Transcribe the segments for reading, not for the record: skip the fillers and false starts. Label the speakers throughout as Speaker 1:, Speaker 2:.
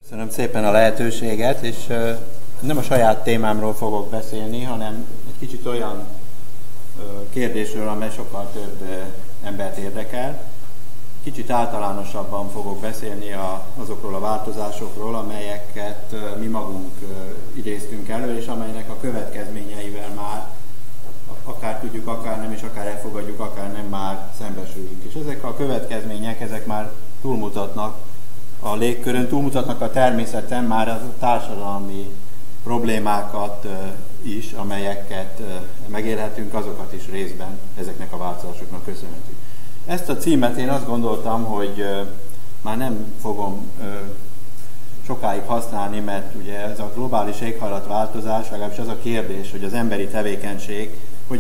Speaker 1: Köszönöm szépen a lehetőséget, és nem a saját témámról fogok beszélni, hanem egy kicsit olyan kérdésről, amely sokkal több embert érdekel. Kicsit általánosabban fogok beszélni azokról a változásokról, amelyeket mi magunk idéztünk elő, és amelynek a következményeivel már akár tudjuk, akár nem, és akár elfogadjuk, akár nem, már szembesülünk. És ezek a következmények, ezek már túlmutatnak a légkörön, túlmutatnak a természeten, már a társadalmi problémákat is, amelyeket megélhetünk, azokat is részben ezeknek a változásoknak köszönhetünk. Ezt a címet én azt gondoltam, hogy már nem fogom sokáig használni, mert ugye ez a globális éghajlatváltozás, legalábbis az a kérdés, hogy az emberi tevékenység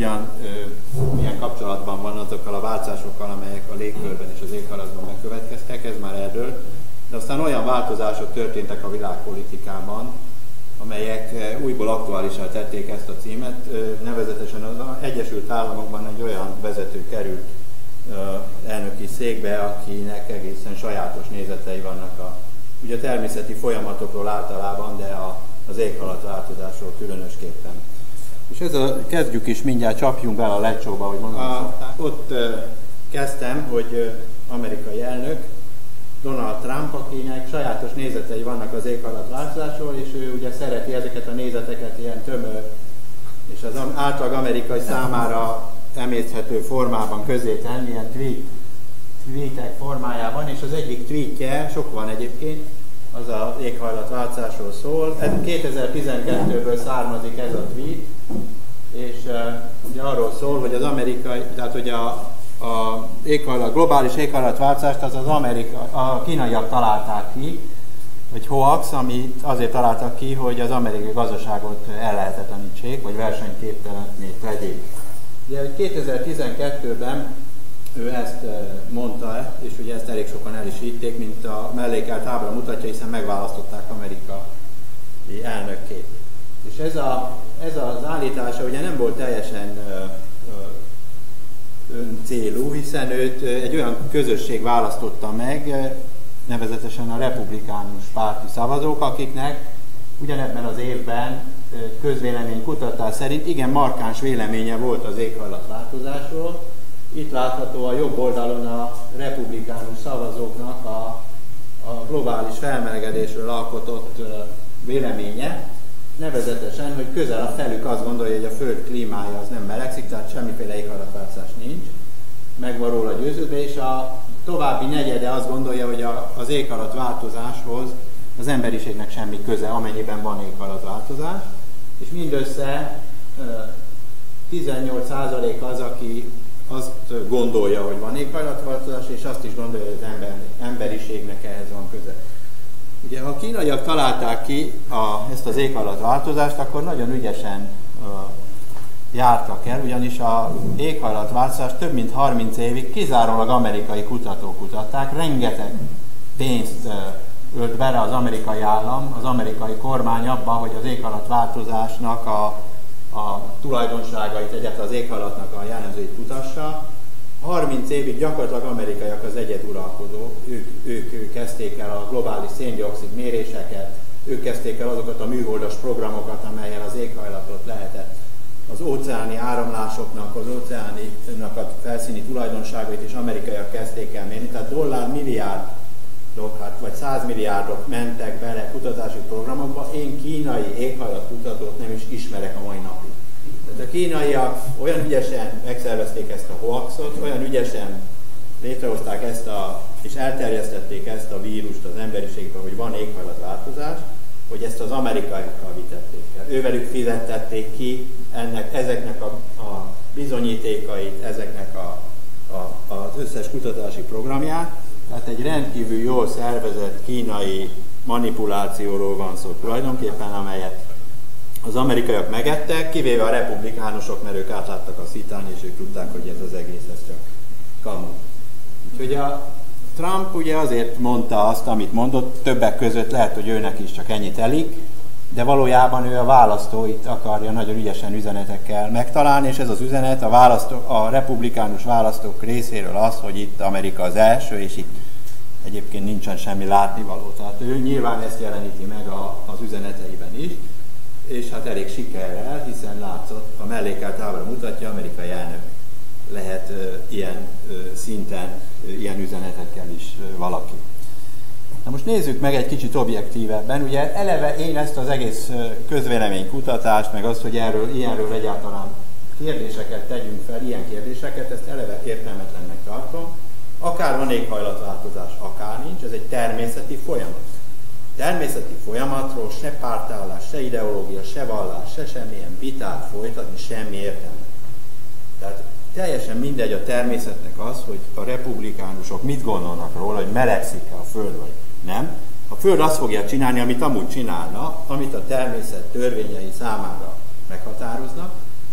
Speaker 1: milyen kapcsolatban van azokkal a változásokkal, amelyek a légkörben és az éghajlatban megkövetkeztek, ez már eldől. De aztán olyan változások történtek a világpolitikában, amelyek újból aktuálisá tették ezt a címet. Nevezetesen az Egyesült Államokban egy olyan vezető került elnöki székbe, akinek egészen sajátos nézetei vannak ugye a természeti folyamatokról általában, de az éghajlatváltozásról különösképpen. És kezdjük is, mindjárt csapjunk bele a lecsóba, hogy mondom. Ott kezdtem, hogy amerikai elnök, Donald Trump, akinek sajátos nézetei vannak az éghajlatváltozásról, és ő ugye szereti ezeket a nézeteket ilyen tömör, és az átlag amerikai számára emészthető formában közé tenni, ilyen tweetek formájában, és az egyik tweetje, sok van egyébként, az az éghajlatváltozásról szól. 2012-ből származik ez a tweet, és ugye arról szól, hogy az amerikai, tehát hogy a globális éghajlatváltozást az a kínaiak találták ki, egy hoax, amit azért találtak ki, hogy az amerikai gazdaságot ellehetetlenítsék, vagy versenyképtelenné tegyék. Ugye 2012-ben ő ezt mondta, és ugye ezt elég sokan el is hitték, mint a mellékelt ábra mutatja, hiszen megválasztották amerikai elnökként. És ez az állítása ugye nem volt teljesen öncélú, hiszen őt egy olyan közösség választotta meg, nevezetesen a republikánus párti szavazók, akiknek ugyanebben az évben közvéleménykutatás szerint igen markáns véleménye volt az éghajlatváltozásról. Itt látható a jobb oldalon a republikánus szavazóknak a globális felmelegedésről alkotott véleménye, nevezetesen, hogy közel a felük azt gondolja, hogy a Föld klímája az nem melegszik, tehát semmiféle éghajlatváltozás nincs, meg van róla győződve, és a további negyede azt gondolja, hogy az éghajlatváltozáshoz az emberiségnek semmi köze, amennyiben van éghajlatváltozás, és mindössze 18% az, aki azt gondolja, hogy van éghajlatváltozás, és azt is gondolja, hogy az emberiségnek ehhez van köze. Ugye, ha a kínaiak találták ki ezt az éghajlatváltozást, akkor nagyon ügyesen jártak el, ugyanis az éghajlatváltozást több mint 30 évig kizárólag amerikai kutatók kutatták, rengeteg pénzt ölt bele az amerikai állam, az amerikai kormány abba, hogy az éghajlatváltozásnak a tulajdonságait, egyáltalán az éghajlatnak a jellemzőit kutassa. 30 évig gyakorlatilag amerikaiak az egyeduralkodó, ők kezdték el a globális szén-dioxid méréseket, ők kezdték el azokat a műholdas programokat, amellyel az éghajlatot lehetett az óceáni áramlásoknak, az óceáninak a felszíni tulajdonságait is amerikaiak kezdték el mérni, tehát dollármilliárdok, vagy 100 milliárdok mentek bele kutatási programokba, én kínai éghajlatkutatót nem is ismerek a mai napig. Tehát a kínaiak olyan ügyesen megszervezték ezt a hoaxot, olyan ügyesen létrehozták és elterjesztették ezt a vírust az emberiségbe, hogy van éghajlatváltozás, hogy ezt az amerikaiakkal vitették el. Ővelük fizettették ki ezeknek a bizonyítékait, ezeknek az összes kutatási programját. Tehát egy rendkívül jól szervezett kínai manipulációról van szó tulajdonképpen, amelyet az amerikaiak megettek, kivéve a republikánusok, mert ők átláttak a szitán, és ők tudták, hogy ez az egész, ez csak kamu. Úgyhogy a Trump ugye azért mondta azt, amit mondott, többek között lehet, hogy őnek is csak ennyit elég, de valójában ő a választóit akarja nagyon ügyesen üzenetekkel megtalálni, és ez az üzenet a republikánus választók részéről az, hogy itt Amerika az első, és itt egyébként nincsen semmi látnivaló. Tehát ő nyilván ezt jeleníti meg az üzeneteiben is, és hát elég sikerrel, hiszen látszott, a mellékelt ábra mutatja, amerikai elnök lehet ilyen szinten, ilyen üzenetekkel is valaki. Na most nézzük meg egy kicsit objektívebben. Ugye eleve én ezt az egész közvéleménykutatást, meg azt, hogy ilyenről egyáltalán kérdéseket tegyünk fel, ilyen kérdéseket, ezt eleve értelmetlennek tartom. Akár van éghajlatváltozás, akár nincs, ez egy természeti folyamat. Természeti folyamatról se pártállás, se ideológia, se vallás, se semmilyen vitát folytatni, semmi értelme. Tehát teljesen mindegy a természetnek az, hogy a republikánusok mit gondolnak róla, hogy melegszik-e a Föld, vagy nem. A Föld azt fogja csinálni, amit amúgy csinálna, amit a természet törvényei számára meghatároznak.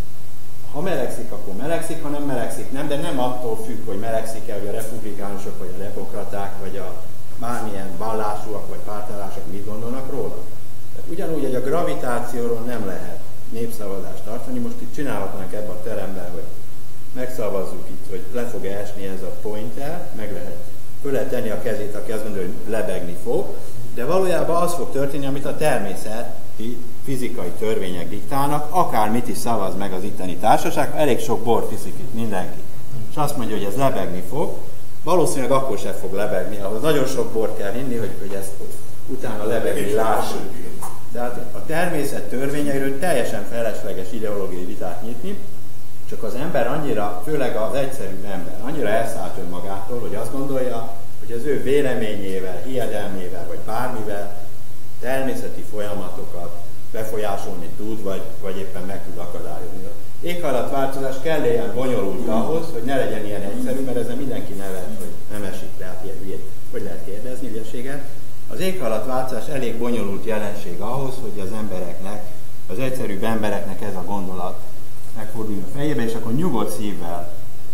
Speaker 1: Ha melegszik, akkor melegszik, ha nem melegszik, nem, de nem attól függ, hogy melegszik-e, hogy a republikánusok, vagy a demokraták, vagy a bármilyen vallásúak, vagy pártállások mit gondolnak róla. Tehát ugyanúgy, hogy a gravitációról nem lehet népszavazást tartani, most itt csinálhatnánk ebben a teremben, hogy megszavazzuk itt, hogy le fog-e esni ez a pointer, meg lehet, föl lehet tenni a kezét, aki azt mondja, hogy lebegni fog, de valójában az fog történni, amit a természeti fizikai törvények diktálnak, akármit is szavaz meg az itteni társaság, elég sok bort iszik itt mindenki, és azt mondja, hogy ez lebegni fog, valószínűleg akkor sem fog lebegni, ahhoz nagyon sok bort kell inni, hogy ezt utána lebegni lássuk. De hát a természet törvényeiről teljesen felesleges ideológiai vitát nyitni, csak az ember annyira, főleg az egyszerű ember, annyira elszállt önmagától, hogy azt gondolja, hogy az ő véleményével, hiedelmével, vagy bármivel természeti folyamatokat befolyásolni tud, vagy éppen meg tud akadályozni. Éghajlatváltozás kell ilyen bonyolult ahhoz, hogy ne legyen ilyen egyszerű, mert ezzel mindenki nevet, hogy nem esik le, hát ilyen hülyét, hogy lehet kérdezni hülyeséget. Az éghajlatváltozás elég bonyolult jelenség ahhoz, hogy az embereknek, az egyszerűbb embereknek ez a gondolat megforduljon a fejébe, és akkor nyugodt szívvel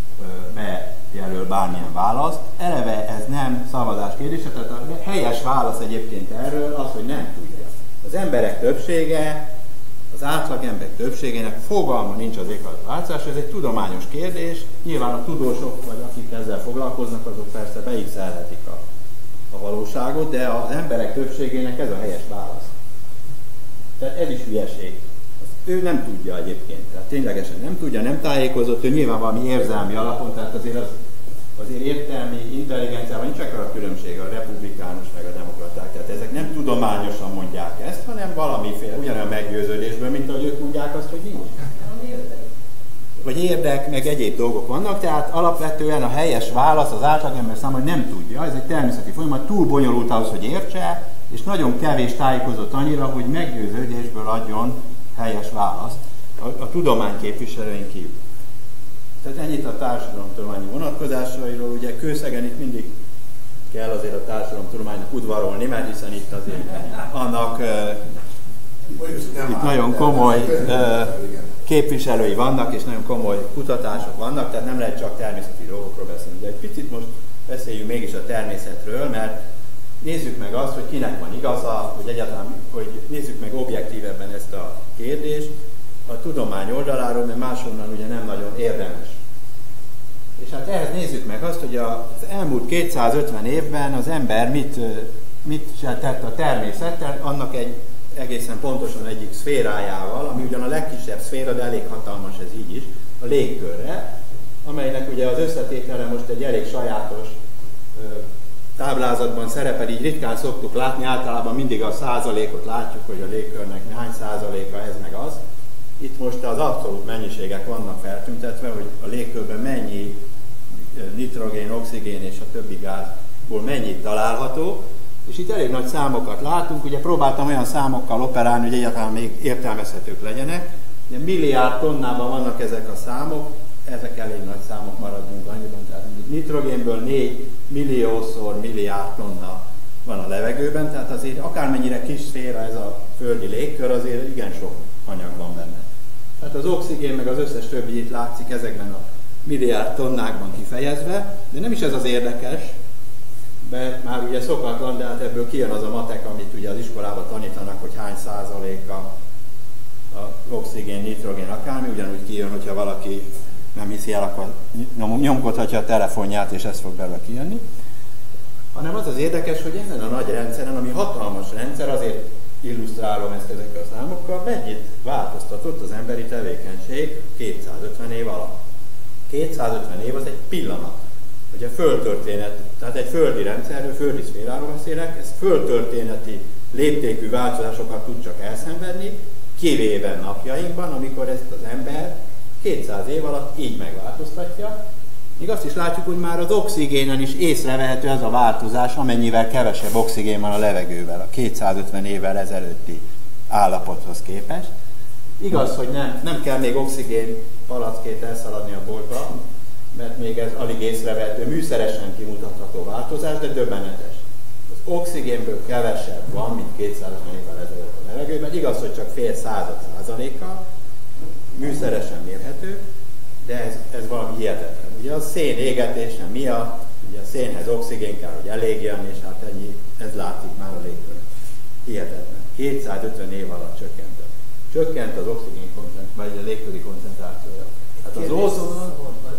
Speaker 1: bejelöl bármilyen választ. Eleve ez nem szavazás kérdése, tehát a helyes válasz egyébként erről az, hogy nem tudja. Az emberek többsége, az átlagember többségének fogalma nincs az éghajlatváltozásról, ez egy tudományos kérdés, nyilván a tudósok, vagy akik ezzel foglalkoznak, azok persze beigszelhetik a valóságot, de az emberek többségének ez a helyes válasz. Tehát ez is hülyeség. Ő nem tudja egyébként, tehát ténylegesen nem tudja, nem tájékozott, ő nyilván valami érzelmi alapon, tehát azért értelmi intelligenciával nincs akkora különbség a republikánus meg a demokraták, tehát ezek nem tudományosan mondják ezt, hanem valamiféle ugyanolyan meggyőződésből, mint ahogy ők mondják azt, hogy nincs. Vagy érdek, meg egyéb dolgok vannak, tehát alapvetően a helyes válasz az átlagember számára, hogy nem tudja, ez egy természeti folyamat, túl bonyolult ahhoz, hogy értse, és nagyon kevés tájékozott annyira, hogy meggyőződésből adjon helyes választ a tudomány képviselőin kívül. Tehát ennyit a társadalomtudományi vonatkozásairól, ugye Kőszegen itt mindig kell azért a társadalomtudománynak udvarolni, mert hiszen itt azért annak itt nagyon komoly képviselői vannak, és nagyon komoly kutatások vannak, tehát nem lehet csak természeti dolgokról beszélni. De egy picit most beszéljünk mégis a természetről, mert nézzük meg azt, hogy kinek van igaza, hogy egyáltalán, hogy nézzük meg objektívebben ezt a kérdést a tudomány oldaláról, mert máshonnan ugye nem nagyon érdemes. És hát ehhez nézzük meg azt, hogy az elmúlt 250 évben az ember mit tett a természettel, annak egy egészen pontosan egyik szférájával, ami ugyan a legkisebb szféra, de elég hatalmas ez így is, a légkörre, amelynek ugye az összetétele most egy elég sajátos táblázatban szerepel, így ritkán szoktuk látni, általában mindig a százalékot látjuk, hogy a légkörnek hány százaléka ez meg az. Itt most az abszolút mennyiségek vannak feltüntetve, hogy a légkörben mennyi nitrogén, oxigén és a többi gázból mennyit található, és itt elég nagy számokat látunk, ugye próbáltam olyan számokkal operálni, hogy egyáltalán még értelmezhetők legyenek, de milliárd tonnában vannak ezek a számok, ezek elég nagy számok, maradjunk annyiban, tehát nitrogénből 4 milliószor milliárd tonna van a levegőben, tehát azért akármennyire kis szféra ez a földi légkör, azért igen sok anyag van benne. Tehát az oxigén meg az összes többi itt látszik ezekben a milliárd tonnákban kifejezve, de nem is ez az érdekes, mert már ugye szokatlan, de hát ebből kijön az a matek, amit ugye az iskolában tanítanak, hogy hány százaléka a oxigén, nitrogén, akármi, ugyanúgy kijön, hogyha valaki nem hiszi el, akkor nyomkodhatja a telefonját, és ez fog belőle kijönni. hanem az az érdekes, hogy ezen a nagy rendszeren, ami hatalmas rendszer, azért illusztrálom ezt ezekkel a számokkal, mennyit változtatott az emberi tevékenység 250 év alatt. 250 év az egy pillanat. Ugye földtörténet, tehát egy földi rendszerről, földi szféráról beszélek, ez földtörténeti léptékű változásokat tud csak elszenvedni, kivéve napjainkban, amikor ezt az ember 200 év alatt így megváltoztatja. Míg azt is látjuk, hogy már az oxigénen is észrevehető az a változás, amennyivel kevesebb oxigén van a levegővel, a 250 évvel ezelőtti állapothoz képest. Igaz, hogy nem kell még oxigén palackét elszaladni a boltba, mert még ez alig észrevehető, műszeresen kimutatható változás, de döbbenetes. Az oxigénből kevesebb van, mint 250 évvel ezelőtt a levegőben. Igaz, hogy csak fél százalékkal, műszeresen mérhető, de ez valami hihetetlen. Ugye a szén égetése miatt, ugye a szénhez oxigén kell, hogy elégjen, és hát ennyi, ez látszik már a légkörön. Hihetetlen. 250 év alatt csökkent az oxigén vagy a légköri koncentrációja. Hát az ózonon...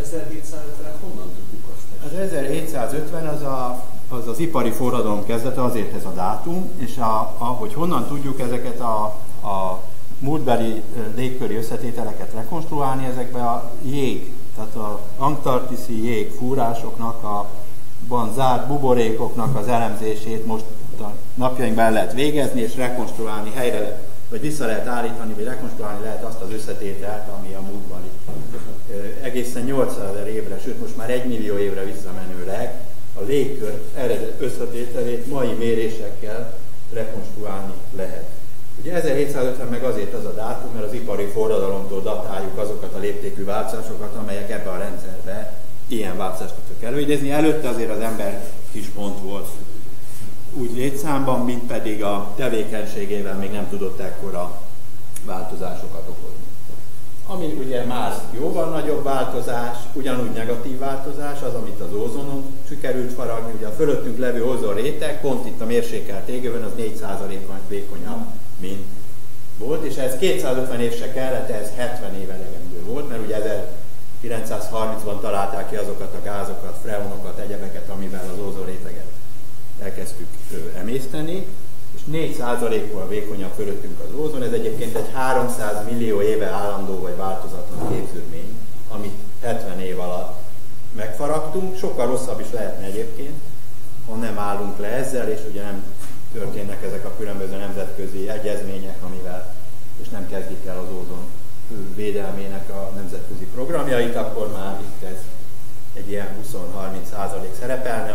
Speaker 2: 1750 honnan tudjuk azt?
Speaker 1: Az 1750 az ipari forradalom kezdete, azért ez a dátum, és ahogy honnan tudjuk ezeket a múltbeli légköri összetételeket rekonstruálni, ezekben a jég, tehát az antarktiszi jégfúrásoknak, van zárt buborékoknak az elemzését most a napjainkban el lehet végezni, és rekonstruálni helyre, vagy vissza lehet állítani, vagy rekonstruálni lehet azt az összetételt, ami a múltbeli. Egészen 800 000 évre, sőt most már 1 millió évre visszamenőleg a légkör eredet összetételét mai mérésekkel rekonstruálni lehet. Ugye 1750 meg azért az a dátum, mert az ipari forradalomtól datáljuk azokat a léptékű változásokat, amelyek ebbe a rendszerbe ilyen változást tudtak előidézni. Előtte azért az ember kis pont volt úgy létszámban, mint pedig a tevékenységével még nem tudott ekkora változásokat okozni. Ami ugye már jóval nagyobb változás, ugyanúgy negatív változás, az, amit az ózonon sikerült faragni, ugye a fölöttünk levő ózon réteg, pont itt a mérsékelt égövön, az 4%-kal vékonyabb, mint volt, és ez 250 év se kellett, ez 70 év elegendő volt, mert ugye 1930-ban találták ki azokat a gázokat, freonokat, egyebeket, amivel az ózonréteget elkezdtük emészteni, és 4%-kal vékonyabb fölöttünk az ózon, ez egyébként egy 300 millió éve állandó vagy változatlan képződmény, amit 70 év alatt megfaragtunk, sokkal rosszabb is lehetne egyébként, ha nem állunk le ezzel, és ugye nem történnek ezek a különböző nemzetközi egyezmények, amivel, és nem kezdik el az ózon védelmének a nemzetközi programjait, akkor már itt ez egy ilyen 20-30% szerepelne,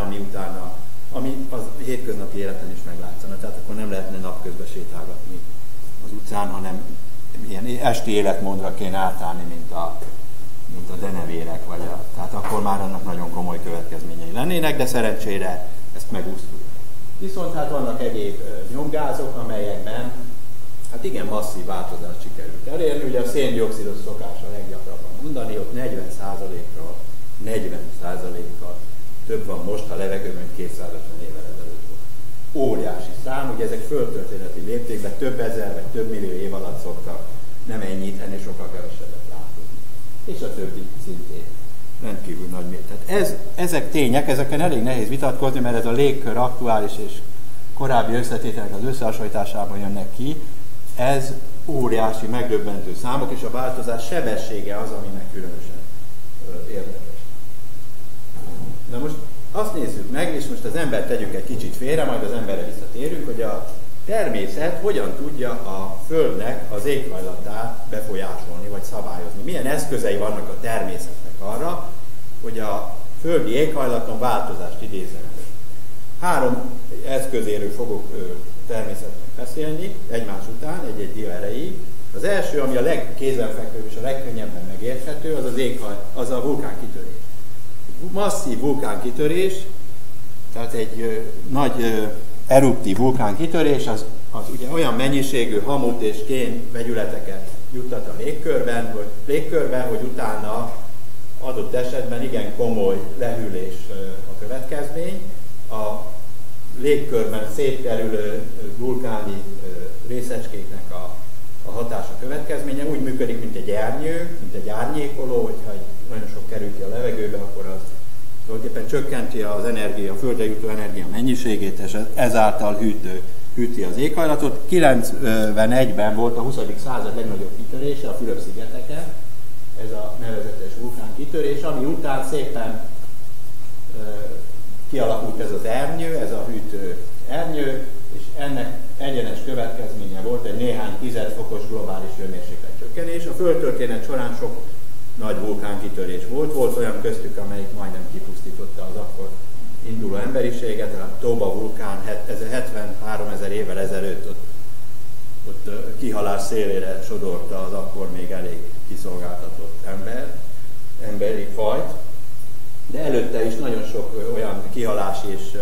Speaker 1: ami az hétköznapi életen is meglátszana. Tehát akkor nem lehetne napközben sétálgatni az utcán, hanem ilyen esti életmódra kéne átállni, mint a denevérek, tehát akkor már annak nagyon komoly következményei lennének, de szerencsére ezt megúsztuk. Viszont hát vannak egyéb nyomgázok, amelyekben hát igen masszív változást sikerült elérni. Ugye a szén-dioxidot szokás a leggyakrabban mondani, ott 40%-kal több van most a levegőben, mint 250 évvel ezelőtt volt. Óriási szám, ugye ezek földtörténeti léptékben több ezer vagy több millió év alatt szoktak nem ennyit, sokkal kevesebbet változni. És a többi szintén rendkívül nagy mértékben. Ezek tények, ezeken elég nehéz vitatkozni, mert ez a légkör aktuális és korábbi összetételek az összehasonlításában jönnek ki. Ez óriási, megdöbbentő számok, és a változás sebessége az, ami meg különösen érdekes. Na most azt nézzük meg, és most az embert tegyük egy kicsit félre, majd az emberre visszatérünk, hogy a természet hogyan tudja a Földnek az éghajlatát befolyásolni, vagy szabályozni. Milyen eszközei vannak a természetnek arra, hogy a földi éghajlaton változást idézzen elő. 3 eszközéről fogok természetnek beszélni, egymás után, egy-egy dia erejéig. Az első, ami a legkézenfekvőbb és a legkönnyebben megérthető, az a vulkánkitörés. Masszív vulkánkitörés, tehát egy nagy eruptív vulkánkitörés, az ugye olyan mennyiségű hamut és kén vegyületeket juttat a légkörben, hogy utána adott esetben igen komoly lehűlés a következmény. A légkörben szétterülő vulkáni részecskéknek a hatása következménye úgy működik, mint egy ernyő, mint egy árnyékoló, hogyha nagyon sok kerül ki a levegőbe, akkor az tulajdonképpen csökkenti az energia, a földre jutó energia mennyiségét, és ezáltal hűti az éghajlatot. 91-ben volt a 20. század legnagyobb kitörése a Fülöp-szigeteken, ez a nevezetes vulkánkitörés, ami után szépen kialakult ez az ernyő, ez a hűtő ernyő, és ennek egyenes következménye volt egy néhány tizedfokos globális hőmérséklet csökkenés. A földtörténet során sok nagy vulkánkitörés volt olyan köztük, amelyik majdnem kipusztította az akkor induló emberiséget. A Toba vulkán 73 000 évvel ezelőtt ott kihalás szélére sodorta az akkor még elég kiszolgáltatott emberi fajt, de előtte is nagyon sok olyan kihalási és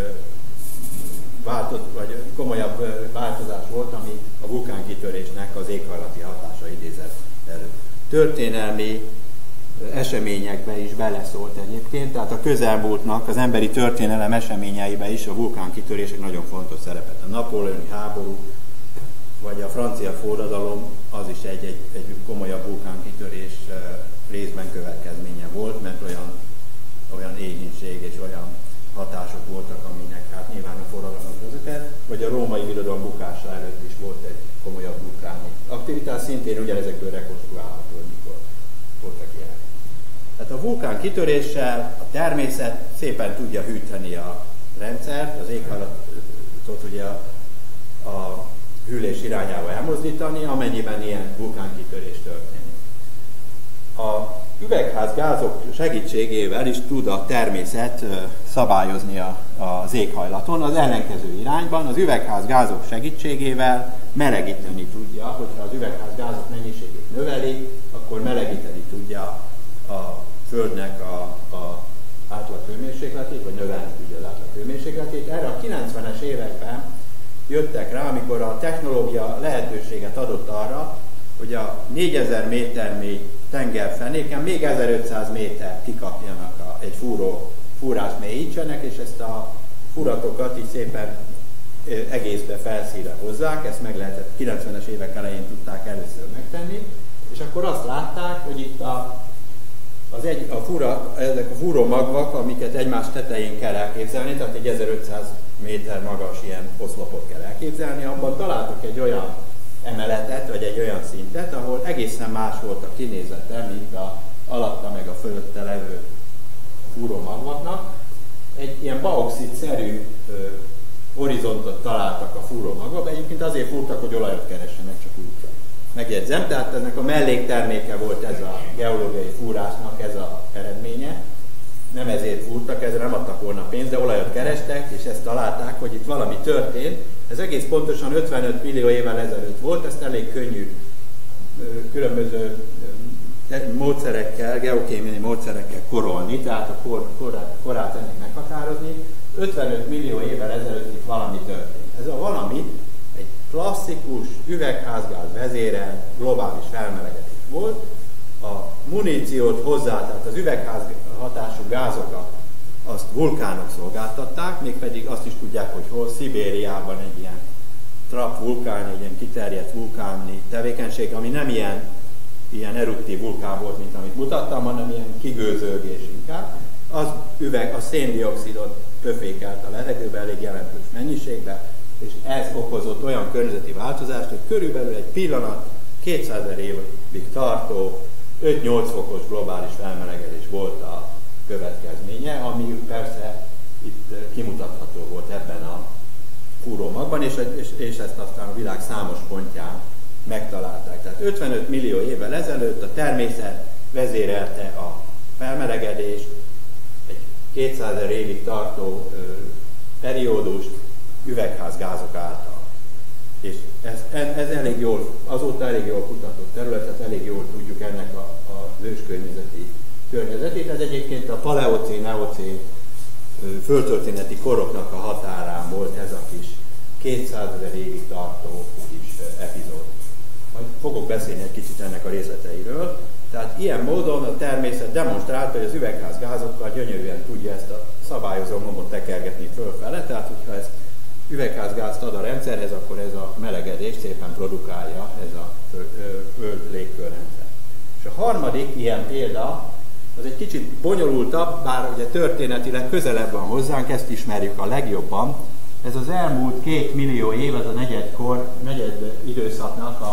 Speaker 1: vagy komolyabb változás volt, ami a vulkánkitörésnek az éghajlati hatása idézett elő. Történelmi eseményekbe is beleszólt egyébként, tehát a közelmúltnak az emberi történelem eseményeibe is a vulkánkitörések nagyon fontos szerepet. A napóleoni háború, vagy a francia forradalom, az is egy komolyabb vulkánkitörés részben következménye volt, mert olyan éhínség és olyan hatások voltak, aminek hát nyilván a forradalom között, vagy a római birodalom bukása előtt is volt egy komolyabb vulkáni aktivitás, szintén ugyanezekből rekonstruálható, hogy mikor voltak ilyenek. Tehát a vulkán kitöréssel a természet szépen tudja hűteni a rendszert, az éghajlatot ugye a hűlés irányába elmozdítani, amennyiben ilyen vulkánkitörés történik. A üvegházgázok segítségével is tud a természet szabályozni az éghajlaton, az ellenkező irányban. Az üvegházgázok segítségével melegíteni tudja, hogyha az üvegházgázok mennyiségét növeli, akkor melegíteni tudja a Földnek a átlaghőmérsékletét, vagy növelni tudja az átlaghőmérsékletét. Erre a 90-es években jöttek rá, amikor a technológia lehetőséget adott arra, hogy a 4000 méter mély tengerfenéken még 1500 méter kikapjanak egy fúrást mélyítsenek, és ezt a furatokat így szépen egészbe felszínre hozzák, ezt meg lehetett 90-es évek elején tudták először megtenni, és akkor azt látták, hogy itt ezek a fúrómagvak, amiket egymás tetején kell elképzelni, tehát egy 1500 méter magas ilyen oszlopot kell elképzelni, abban találtak egy olyan emeletet, vagy egy olyan szintet, ahol egészen más volt a kinézete, mint alatta meg a fölötte levő fúrómagvaknak. Egy ilyen bauxit-szerű horizontot találtak a fúrómagvak, egyébként azért fúrtak, hogy olajat keressenek, csak úgy megjegyzem, tehát ennek a mellékterméke volt ez a geológiai fúrásnak, ez az eredménye. Nem ezért fúrtak, ezzel nem adtak volna pénzt, de olajat kerestek, és ezt találták, hogy itt valami történt. Ez egész pontosan 55 millió évvel ezelőtt volt, ezt elég könnyű különböző módszerekkel, geokémiai módszerekkel korolni, tehát a korát ennek meghatározni. 55 millió évvel ezelőtt itt valami történt. Ez a valami egy klasszikus üvegházgáz vezérelt globális felmelegedés volt. A muníciót hozzá, tehát az üvegház hatású gázokat, azt vulkánok szolgáltatták, mégpedig azt is tudják, hogy hol, Szibériában egy ilyen trap vulkán, egy ilyen kiterjedt vulkáni tevékenység, ami nem ilyen eruptív vulkán volt, mint amit mutattam, hanem ilyen kigőzölgés inkább. A széndioxidot pöfékelt a levegőbe elég jelentős mennyiségbe, és ez okozott olyan környezeti változást, hogy körülbelül egy pillanat 200 000 évig tartó 5-8 fokos globális felmelegedés volt a következménye, ami persze itt kimutatható volt ebben a fúrómagban, és ezt aztán a világ számos pontján megtalálták. Tehát 55 millió évvel ezelőtt a természet vezérelte a felmelegedést, egy 200 000 évig tartó periódust üvegházgázok által. És ez elég jól, azóta elég jól kutatott területet, elég jól tudjuk ennek az környezetét. Ez egyébként a paleocén-eocén földtörténeti koroknak a határán volt ez a kis 200 000 évig tartó kis epizód. Majd fogok beszélni egy kicsit ennek a részleteiről. Tehát ilyen módon a természet demonstrálta, hogy az üvegházgázokkal gyönyörűen tudja ezt a szabályozó gombot tekergetni fölfele, tehát hogyha ezt üvegházgázt ad a rendszerhez, akkor ez a melegedést szépen produkálja ez a föld légkörrendszer. És a harmadik ilyen példa az egy kicsit bonyolultabb, bár ugye történetileg közelebb van hozzánk, ezt ismerjük a legjobban. Ez az elmúlt 2 millió év, ez a negyed időszaknak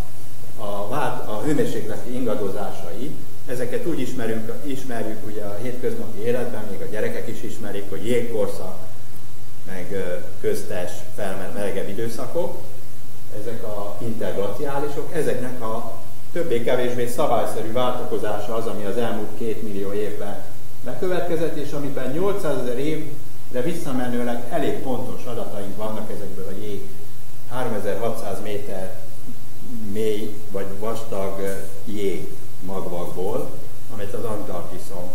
Speaker 1: a hőmérsékleti ingadozásai. Ezeket úgy ismerjük ugye a hétköznapi életben, még a gyerekek is ismerik, hogy jégkorszak, meg köztes, melegebb időszakok. Ezek a interglaciálisok, ezeknek a többé-kevésbé szabályszerű váltakozása az, ami az elmúlt 2 millió évben bekövetkezett, és amiben 800 000 évre visszamenőleg elég pontos adataink vannak ezekből a jég 3600 méter mély vagy vastag jég magvakból, amit az Antarktiszon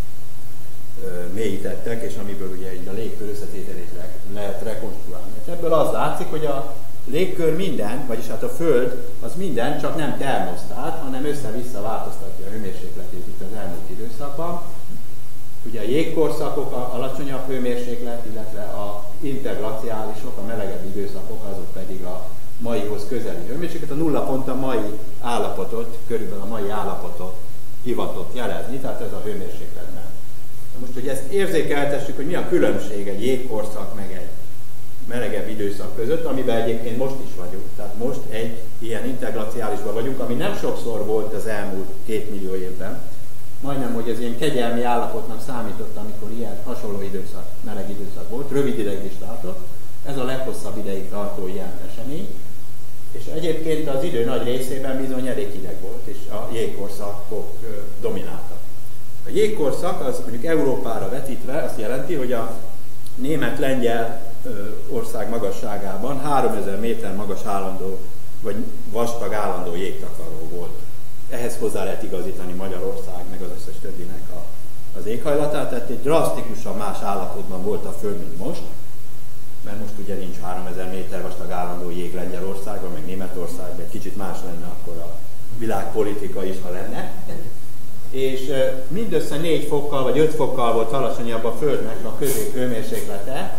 Speaker 1: mélyítettek, és amiből ugye a légkör összetételét lehet rekonstruálni. Ebből az látszik, hogy a légkör minden, vagyis hát a Föld az minden, csak nem termosztát, hanem össze-vissza változtatja a hőmérsékletét itt az elmúlt időszakban. Ugye a jégkorszakok, a alacsonyabb hőmérséklet, illetve a interglaciálisok, a melegebb időszakok, azok pedig a maihoz közeli hőmérséklet. A nulla pont a mai állapotot, körülbelül a mai állapotot hivatott jelezni, tehát ez a hőmérsékletben. Most, hogy ezt érzékeltessük, hogy mi a különbség egy jégkorszak meg egy melegebb időszak között, amiben egyébként most is vagyunk. Tehát most egy ilyen interglaciálisban vagyunk, ami nem sokszor volt az elmúlt 2 millió évben. Majdnem, hogy ez ilyen kegyelmi állapotnak számított, amikor ilyen hasonló időszak, meleg időszak volt, rövid ideig is tartott. Ez a leghosszabb ideig tartó ilyen esemény. És egyébként az idő nagy részében bizony elég hideg volt, és a jégkorszakok domináltak. A jégkorszak az mondjuk Európára vetítve azt jelenti, hogy a német-lengyel ország magasságában 3000 méter magas állandó, vagy vastag állandó jégtakaró volt. Ehhez hozzá lehet igazítani Magyarország, meg az összes többinek az éghajlatát, tehát egy drasztikusan más állapotban volt a Föld, mint most, mert most ugye nincs 3000 méter vastag állandó jég Lengyelországban, meg Németországban, egy kicsit más lenne akkor a világpolitika is, ha lenne. És mindössze 4 fokkal vagy 5 fokkal volt alacsonyabb a Földnek a középhőmérséklete,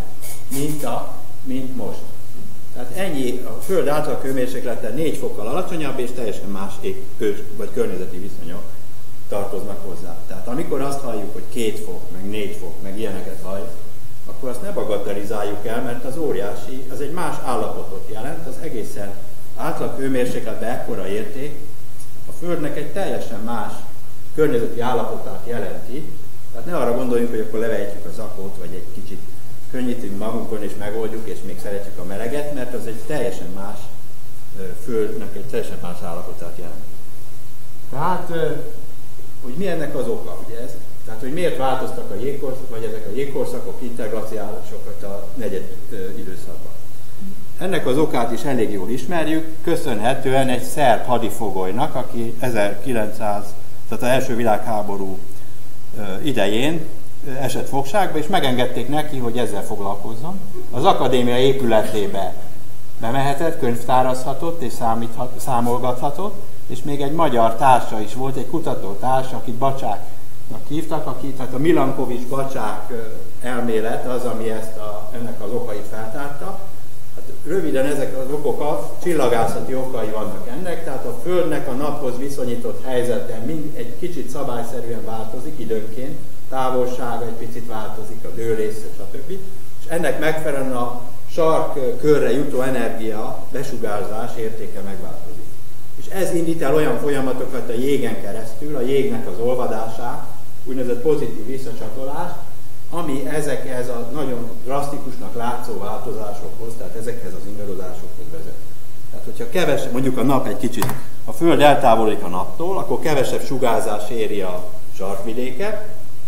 Speaker 1: mint most. Tehát ennyi, a Föld átlag hőmérséklete 4 fokkal alacsonyabb, és teljesen más vagy környezeti viszonyok tartoznak hozzá. Tehát amikor azt halljuk, hogy 2 fok, meg 4 fok, meg ilyeneket halljuk, akkor azt ne bagatelizáljuk el, mert az óriási, az egy más állapotot jelent, az egészen átlag hőmérsékletben ekkora érték, a Földnek egy teljesen más környezeti állapotát jelenti. Tehát ne arra gondoljunk, hogy akkor levehetjük a zakót, vagy egy kicsit könnyítünk magunkon és megoldjuk, és még szeretjük a meleget, mert az egy teljesen más Földnek egy teljesen más állapotát jelent. Tehát, hogy mi ennek az oka, ugye ez? Tehát, hogy miért változtak a jégkorszakok, vagy ezek a jégkorszakok, interglaciálisokat a negyed időszakban. Ennek az okát is elég jól ismerjük, köszönhetően egy szerb hadifogolynak, aki 1900, tehát az első világháború idején esett fogságba, és megengedték neki, hogy ezzel foglalkozzon. Az akadémia épületébe bemehetett, könyvtárazhatott és számolgathatott, és még egy magyar társa is volt, egy kutatótárs, akit Bacsáknak hívtak, tehát a Milankovics Bacsák elmélet az, ami ennek az okait feltárta. Hát röviden ezek az okok, csillagászati okai vannak ennek, tehát a Földnek a naphoz viszonyított helyzete egy kicsit szabályszerűen változik időnként, távolsága egy picit változik, a dőlész, stb. És ennek megfelelően a sarkkörre jutó energia, besugárzás értéke megváltozik. És ez indít el olyan folyamatokat a jégen keresztül, a jégnek az olvadását, úgynevezett pozitív visszacsatolást, ami ezekhez a nagyon drasztikusnak látszó változásokhoz, tehát ezekhez az ingadozásokhoz vezet. Tehát, hogyha kevesebb, mondjuk a nap egy kicsit, a Föld eltávolodik a naptól, akkor kevesebb sugárzás éri a sarkvidéket,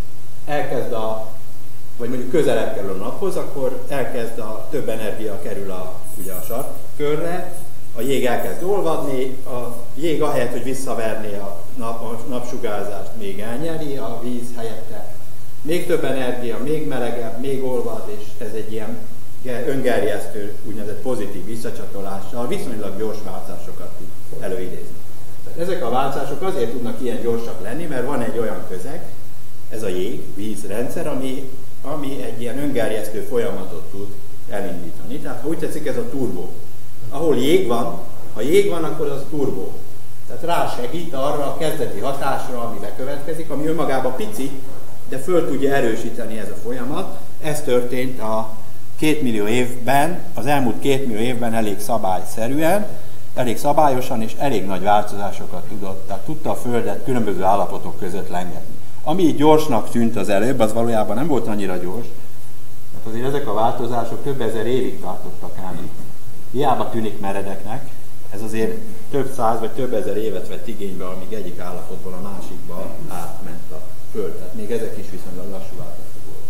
Speaker 1: vagy mondjuk közelebb kerül a naphoz, akkor több energia kerül ugye a sarkkörre, a jég elkezd olvadni, a jég ahelyett, hogy visszaverné a napsugárzást, még elnyeri, a víz helyette még több energia, még melegebb, még olvad, és ez egy ilyen öngerjesztő, úgynevezett pozitív visszacsatolással viszonylag gyors változásokat tud előidézni. Tehát ezek a változások azért tudnak ilyen gyorsak lenni, mert van egy olyan közeg, ez a jég-vízrendszer, ami egy ilyen öngerjesztő folyamatot tud elindítani. Tehát ha úgy tetszik, ez a turbó. Ahol jég van, ha jég van, akkor az turbó. Tehát rásegít arra a kezdeti hatásra, ami bekövetkezik, ami önmagában pici, de föl tudja erősíteni ez a folyamat. Ez történt a 2 millió évben, az elmúlt 2 millió évben elég szabályszerűen, elég szabályosan és elég nagy változásokat tudott. Tehát tudta a Földet különböző állapotok között lengetni. Ami így gyorsnak tűnt az előbb, az valójában nem volt annyira gyors, mert azért ezek a változások több ezer évig tartottak ám. Hiába tűnik meredeknek, ez azért több száz vagy több ezer évet vett igénybe, amíg egyik állapotból a másikba átment a Föld. Tehát még ezek is viszonylag lassú változások voltak.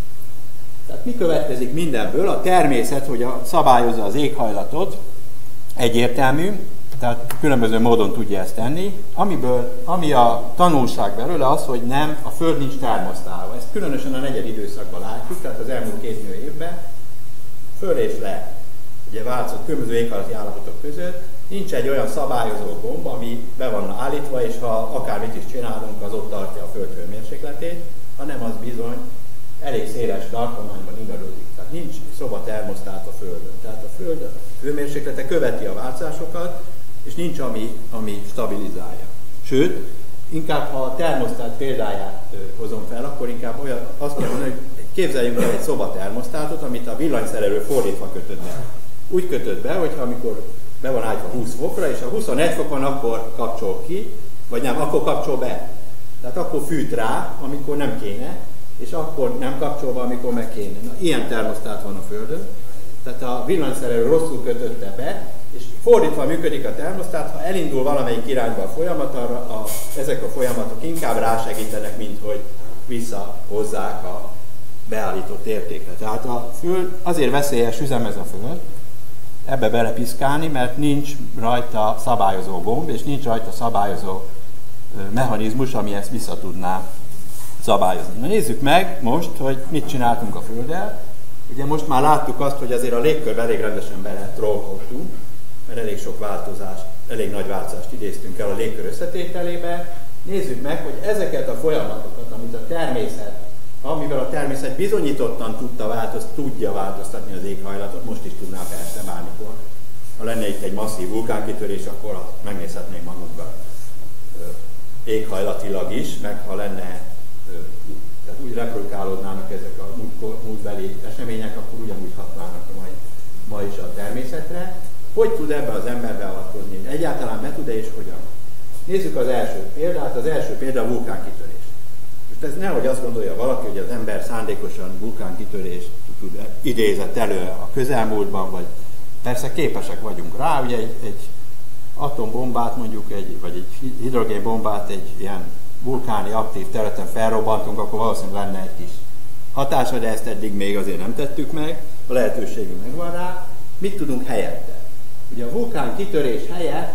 Speaker 1: Tehát mi következik mindenből? A természet, hogy szabályozza az éghajlatot, egyértelmű, tehát különböző módon tudja ezt tenni. Ami a tanulság belőle az, hogy nem, a Föld nincs termosztálva. Ezt különösen a negyed időszakban látjuk, tehát az elmúlt 2 millió évben föl és le. Ugye változott különböző éghajlati állapotok között, nincs egy olyan szabályozó gomb, ami be van állítva, és ha akármit is csinálunk, az ott tartja a Föld hőmérsékletét, hanem az bizony elég széles tartományban ingadozik. Tehát nincs szobatermosztát a Földön. Tehát a Föld hőmérséklete követi a változásokat, és nincs, ami stabilizálja. Sőt, inkább ha a termosztát példáját hozom fel, akkor inkább azt kell mondani, hogy képzeljünk el egy szobatermosztátot, amit a villanyszerelő fordítva kötött be. Úgy kötött be, hogyha amikor be van állítva 20 fokra, és a 21 fokon akkor kapcsol ki, vagy nem, akkor kapcsol be. Tehát akkor fűt rá, amikor nem kéne, és akkor nem kapcsolva, amikor meg kéne. Na, ilyen termosztát van a Földön, tehát a villanyszerelő rosszul kötötte be, és fordítva működik a termosztát, ha elindul valamelyik irányba a folyamat, ezek a folyamatok inkább rásegítenek, mint hogy visszahozzák a beállított értékre. Tehát a Föld azért veszélyes üzem ez a Föld, ebbe belepiszkálni, mert nincs rajta szabályozó gomb, és nincs rajta szabályozó mechanizmus, ami ezt vissza tudná szabályozni. Na nézzük meg most, hogy mit csináltunk a Földdel. Ugye most már láttuk azt, hogy azért a légkörbe elég rendesen beletrollkodtunk, mert elég sok változást, elég nagy változást idéztünk el a légkör összetételébe. Nézzük meg, hogy ezeket a folyamatokat, amivel a természet bizonyítottan tudja változtatni az éghajlatot, most is tudná persze bármikor. Ha lenne itt egy masszív vulkánkitörés, akkor megnézhetnénk magunkban éghajlatilag is, meg ha lenne, tehát úgy reprodukálódnának ezek a múltbeli események, akkor ugyanúgy hatnának ma is a természetre. Hogy tud ebbe az ember beavatkozni? Egyáltalán be tud-e és hogyan? Nézzük az első példát. Az első példa a vulkánkitörés. Most ez nehogy azt gondolja valaki, hogy az ember szándékosan vulkánkitörést idézett elő a közelmúltban, vagy persze képesek vagyunk rá, ugye egy atombombát mondjuk, vagy egy hidrogénbombát egy ilyen vulkáni aktív területen felrobbantunk, akkor valószínűleg lenne egy kis hatása, de ezt eddig még azért nem tettük meg, a lehetőségünk megvan rá. Mit tudunk helyette? Ugye a vulkánkitörés helyett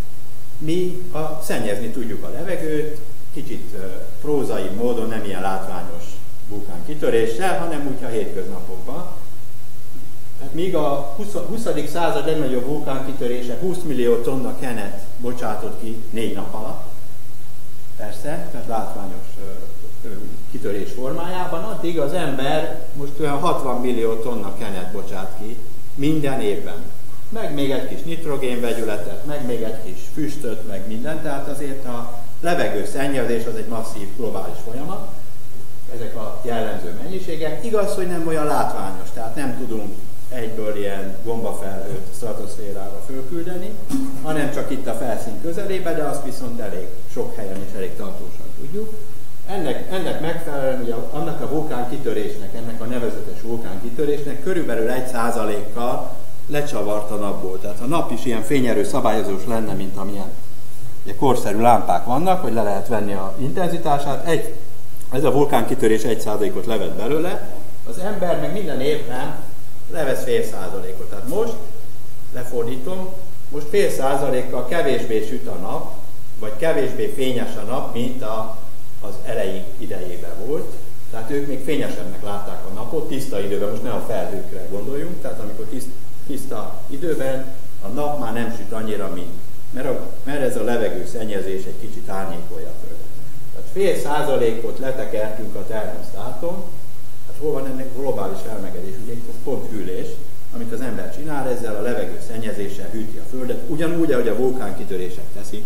Speaker 1: mi szennyezni tudjuk a levegőt, kicsit prózai módon, nem ilyen látványos vulkánkitöréssel, hanem úgy a hétköznapokban. Hát míg a 20. század legnagyobb vulkánkitörése 20 millió tonna kenet bocsátott ki 4 nap alatt, persze, tehát látványos kitörés formájában, addig az ember most olyan 60 millió tonna kenet bocsát ki minden évben. Meg még egy kis nitrogénvegyületet, meg még egy kis füstöt, meg mindent, tehát azért a levegőszennyezés az egy masszív globális folyamat, ezek a jellemző mennyiségek. Igaz, hogy nem olyan látványos, tehát nem tudunk egyből ilyen gombafelhőt stratoszférára fölküldeni, hanem csak itt a felszín közelébe, de azt viszont elég sok helyen és elég tartósan tudjuk. Ennek megfelelően ugye annak a vulkánkitörésnek, ennek a nevezetes vulkánkitörésnek körülbelül 1%-kal lecsavart a napból. Tehát a nap is ilyen fényerő szabályozós lenne, mint amilyen ugye korszerű lámpák vannak, hogy le lehet venni a intenzitását. Ez a vulkánkitörés 1%-ot levett belőle, az ember meg minden évben levesz fél százalékot. Tehát most, lefordítom, most fél százalékkal kevésbé süt a nap, vagy kevésbé fényes a nap, mint az elején idejében volt. Tehát ők még fényesebbnek látták a napot, tiszta időben, most ne a felhőkre gondoljunk, tehát amikor tiszta időben a nap már nem süt annyira, mert ez a levegőszennyezés egy kicsit árnyékolja föl. Tehát fél százalékot letekertünk a termosztáton, hát hol van ennek globális felmelegedés? Ugye itt a pont hűlés, amit az ember csinál, ezzel a levegőszennyezéssel hűti a Földet, ugyanúgy, ahogy a vulkánkitörések teszik,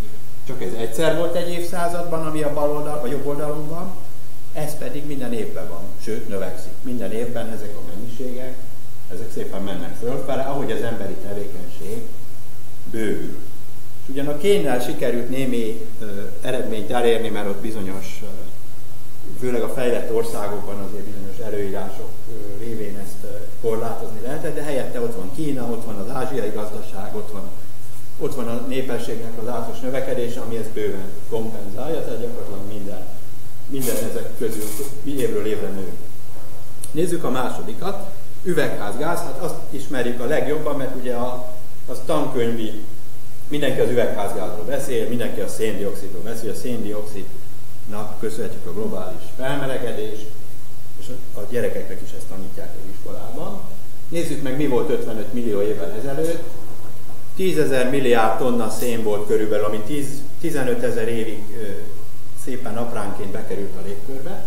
Speaker 1: Csak ez egyszer volt egy évszázadban, ami a bal oldal, a jobb oldalon van, ez pedig minden évben van, sőt növekszik. Minden évben ezek a mennyiségek, ezek szépen mennek fölfele, ahogy az emberi tevékenység bővül. És ugyan a kénnel sikerült némi eredményt elérni, mert ott bizonyos, főleg a fejlett országokban azért bizonyos előírások révén ezt korlátozni lehetett, de helyette ott van Kína, ott van az ázsiai gazdaság, ott van a népességnek az átlagos növekedése, ami ezt bőven kompenzálja, tehát gyakorlatilag minden ezek közül évről évre nő. Nézzük a másodikat, üvegházgáz, hát azt ismerjük a legjobban, mert ugye az tankönyvi, mindenki az üvegházgázról beszél, mindenki a széndioxidról beszél, a széndioxidnak köszönhetjük a globális felmelegedést, és a gyerekeknek is ezt tanítják az iskolában. Nézzük meg, mi volt 55 millió évvel ezelőtt. 10 000 milliárd tonna szén volt körülbelül, ami 15 000 évig szépen apránként bekerült a légkörbe,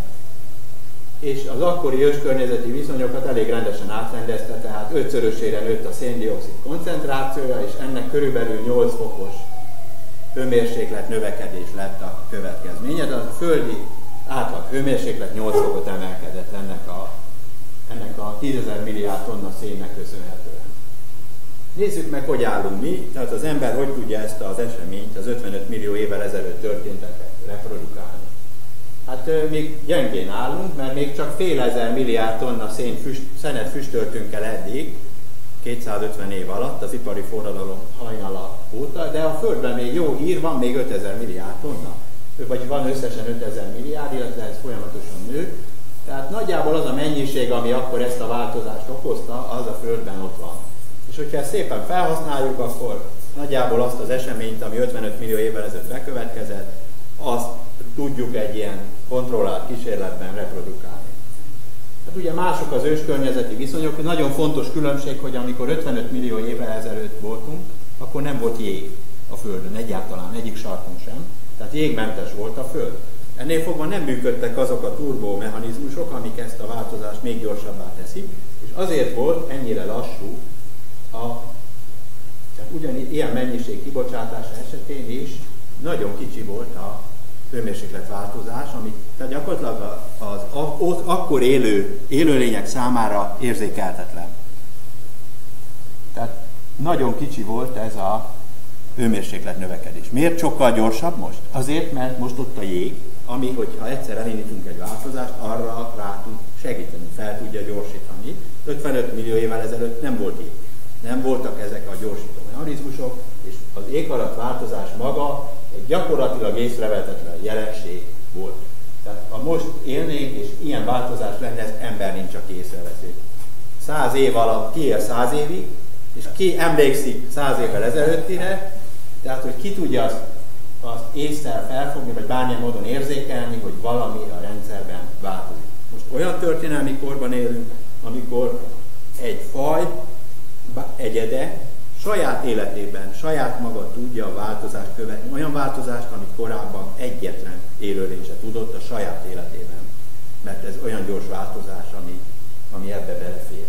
Speaker 1: és az akkori őskörnyezeti viszonyokat elég rendesen átrendezte, tehát 5-szörösére nőtt a széndioxid koncentrációja, és ennek körülbelül 8 fokos hőmérséklet növekedés lett a következménye, de a földi átlag hőmérséklet 8 fokot emelkedett ennek a 10 000 milliárd tonna szénnek köszönhetően. Nézzük meg, hogy állunk mi, tehát az ember hogy tudja ezt az eseményt, az 55 millió évvel ezelőtt történteket reprodukálni. Hát még gyengén állunk, mert még csak fél ezer milliárd tonna szenet füstöltünk el eddig, 250 év alatt, az ipari forradalom hajnala óta, de a Földben még jó hír, van még 5000 milliárd tonna. Vagy van összesen 5000 milliárd, illetve ez folyamatosan nő. Tehát nagyjából az a mennyiség, ami akkor ezt a változást okozta, az a Földben ott van. És hogyha ezt szépen felhasználjuk, akkor nagyjából azt az eseményt, ami 55 millió évvel ezelőtt bekövetkezett, azt tudjuk egy ilyen kontrollált kísérletben reprodukálni. Hát ugye mások az őskörnyezeti viszonyok, nagyon fontos különbség, hogy amikor 55 millió évvel ezelőtt voltunk, akkor nem volt jég a Földön egyáltalán, egyik sarkon sem, tehát jégmentes volt a Föld. Ennél fogva nem működtek azok a turbomechanizmusok, amik ezt a változást még gyorsabbá teszik, és azért volt ennyire lassú tehát ugyanígy ilyen mennyiség kibocsátása esetén is nagyon kicsi volt a hőmérsékletváltozás, ami tehát gyakorlatilag az akkor élő élőlények számára érzékeltetlen. Tehát nagyon kicsi volt ez a hőmérséklet növekedés. Miért sokkal gyorsabb most? Azért, mert most ott a jég, ami, hogyha egyszer elindítunk egy változást, arra rá tud segíteni, fel tudja gyorsítani. 55 millió évvel ezelőtt nem volt jég. Nem voltak ezek a gyorsító mechanizmusok, és az éghajlatváltozás maga egy gyakorlatilag észrevehetetlen jelenség volt. Tehát ha most élnénk, és ilyen változás lenne, ez ember nincs, aki észreveszi. 100 év alatt ki él 100 évig, és ki emlékszik 100 évvel ezelőttire, tehát hogy ki tudja azt észre felfogni, vagy bármilyen módon érzékelni, hogy valami a rendszerben változik. Most olyan történelmi korban élünk, amikor egy faj egyede saját életében, saját maga tudja a változást követni, olyan változást, amit korábban egyetlen élőlény se tudott a saját életében. Mert ez olyan gyors változás, ami ebbe belefér.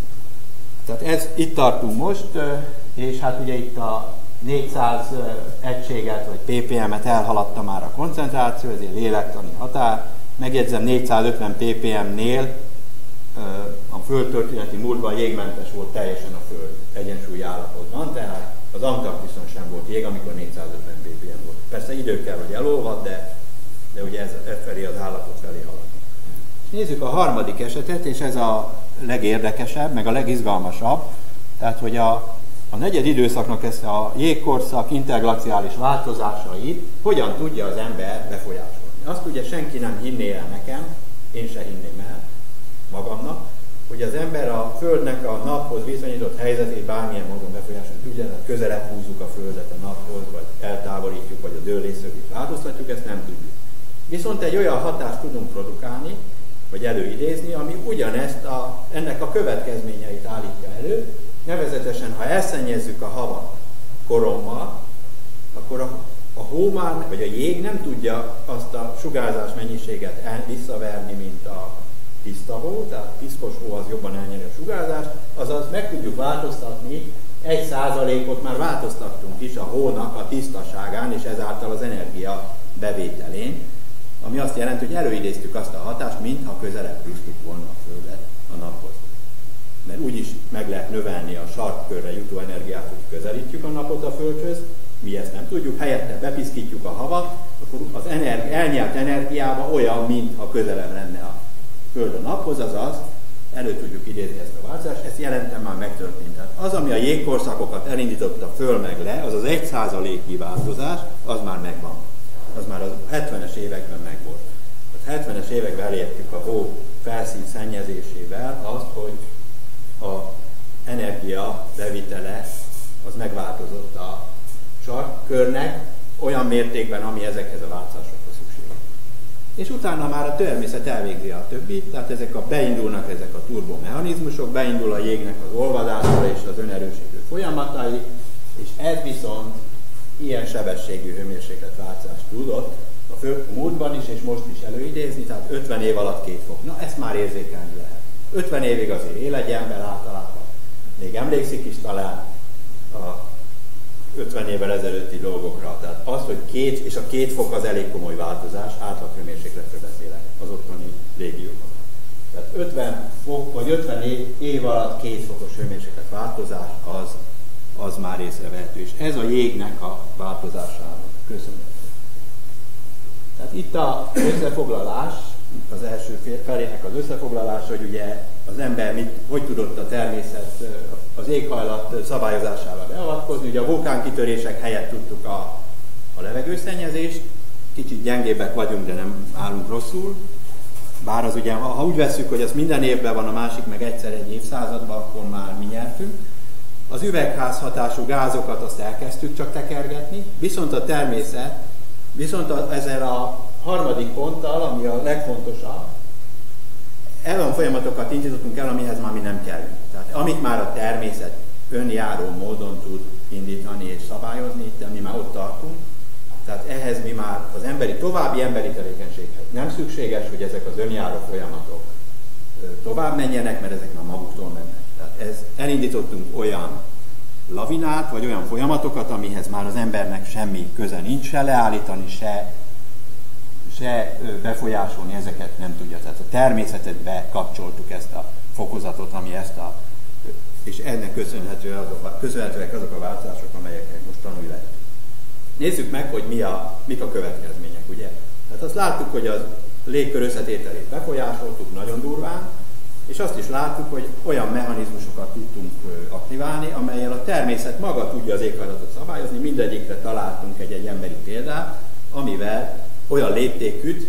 Speaker 1: Tehát itt tartunk most, és hát ugye itt a 400 egységet, vagy ppm-et elhaladta már a koncentráció, ez egy lélektani határ. Megjegyzem, 450 ppm-nél a földtörténeti múltban jégmentes volt teljesen a Föld egyensúlyi állapotban, tehát az Antarktiszon sem volt jég, amikor 450 ppm volt. Persze idő kell, hogy elolvad, de ugye ez felé az állapot felé halad. Nézzük a harmadik esetet, és ez a legérdekesebb, meg a legizgalmasabb. Tehát, hogy a negyed időszaknak ezt a jégkorszak interglaciális változásait hogyan tudja az ember befolyásolni. Azt ugye senki nem hinné el nekem, én se hinném el magamnak, hogy az ember a Földnek a naphoz viszonyított helyzetét bármilyen módon befolyásolni tudja, hogy közelebb húzzuk a Földet a naphoz, vagy eltávolítjuk, vagy a dőlésszögét változtatjuk, ezt nem tudjuk. Viszont egy olyan hatást tudunk produkálni, vagy előidézni, ami ugyanezt ennek a következményeit állítja elő, nevezetesen, ha elszennyezzük a havat korommal, akkor a hó már, vagy a jég nem tudja azt a sugárzás mennyiséget visszaverni, mint a tiszta hó, tehát piszkos hó az jobban elnyeri a sugárzást, azaz meg tudjuk változtatni 1%-ot már változtattunk is a hónak a tisztaságán, és ezáltal az energia bevételén, ami azt jelenti, hogy előidéztük azt a hatást, mintha közelebb húztuk volna a Földet a naphoz. Mert úgyis meg lehet növelni a sarkkörre jutó energiát, hogy közelítjük a napot a Földhöz, mi ezt nem tudjuk, helyette bepiszkítjuk a havat, akkor az elnyelt energiába olyan, mintha közelebb lenne a Föld a naphoz, azaz elő tudjuk idézni ezt a változást, ezt jelentem már megtörtént. Tehát az, ami a jégkorszakokat elindította föl meg le, az az 1%-nyi változás, az már megvan. Az már a 70-es években megvolt. A 70-es években elértük a hó felszín szennyezésével azt, hogy a energia bevitele az megváltozott a sarkkörnek olyan mértékben, ami ezekhez a változásokhoz szükséges. És utána már a természet elvégzi a többit, tehát beindulnak ezek a turbomechanizmusok, beindul a jégnek az olvadása és az önerősítő folyamatai, és ez viszont ilyen sebességű hőmérsékletváltozást tudott a múltban is, és most is előidézni, tehát 50 év alatt 2 fok. Na, ezt már érzékelni lehet. 50 évig azért él egy ember általában. Még emlékszik is talán a 50 évvel ezelőtti dolgokra. Tehát az, hogy 2 fok az elég komoly változás, átlaghőmérsékletről beszélek az ottani régióban. Tehát 50 fok, vagy 50 év alatt 2 fokos hőmérséklet változás, az már észrevehető. És ez a jégnek a változásának köszönhető. Tehát itt az összefoglalás, az első felének az összefoglalása, hogy ugye az ember hogy tudott a természet az éghajlat szabályozásával beavatkozni. Ugye a vulkánkitörések helyett tudtuk a levegőszennyezést, kicsit gyengébbek vagyunk, de nem állunk rosszul. Bár az ugye, ha úgy vesszük, hogy az minden évben van, a másik meg egyszer egy évszázadban, akkor már mi nyertünk. Az üvegházhatású gázokat azt elkezdtük csak tekergetni, viszont a természet, ezzel a harmadik ponttal, ami a legfontosabb, olyan folyamatokat indítottunk el, amihez már mi nem kellünk. Tehát amit már a természet önjáró módon tud indítani és szabályozni, de mi már ott tartunk. Tehát ehhez mi már az további emberi tevékenységhez nem szükséges, hogy ezek az önjáró folyamatok tovább menjenek, mert ezek már maguktól mennek. Tehát elindítottunk olyan lavinát, vagy olyan folyamatokat, amihez már az embernek semmi köze nincs, se leállítani, se befolyásolni ezeket nem tudja. Tehát a természetet bekapcsoltuk ezt a fokozatot, ami és ennek köszönhetőek azok a változások, amelyeknek most tanulni lehet. Nézzük meg, hogy mik a következmények, ugye? Tehát azt láttuk, hogy a légkör összetételét befolyásoltuk nagyon durván, és azt is láttuk, hogy olyan mechanizmusokat tudtunk aktiválni, amellyel a természet maga tudja az éghajlatot szabályozni, mindegyikre találtunk egy emberi példát, amivel olyan léptékűt,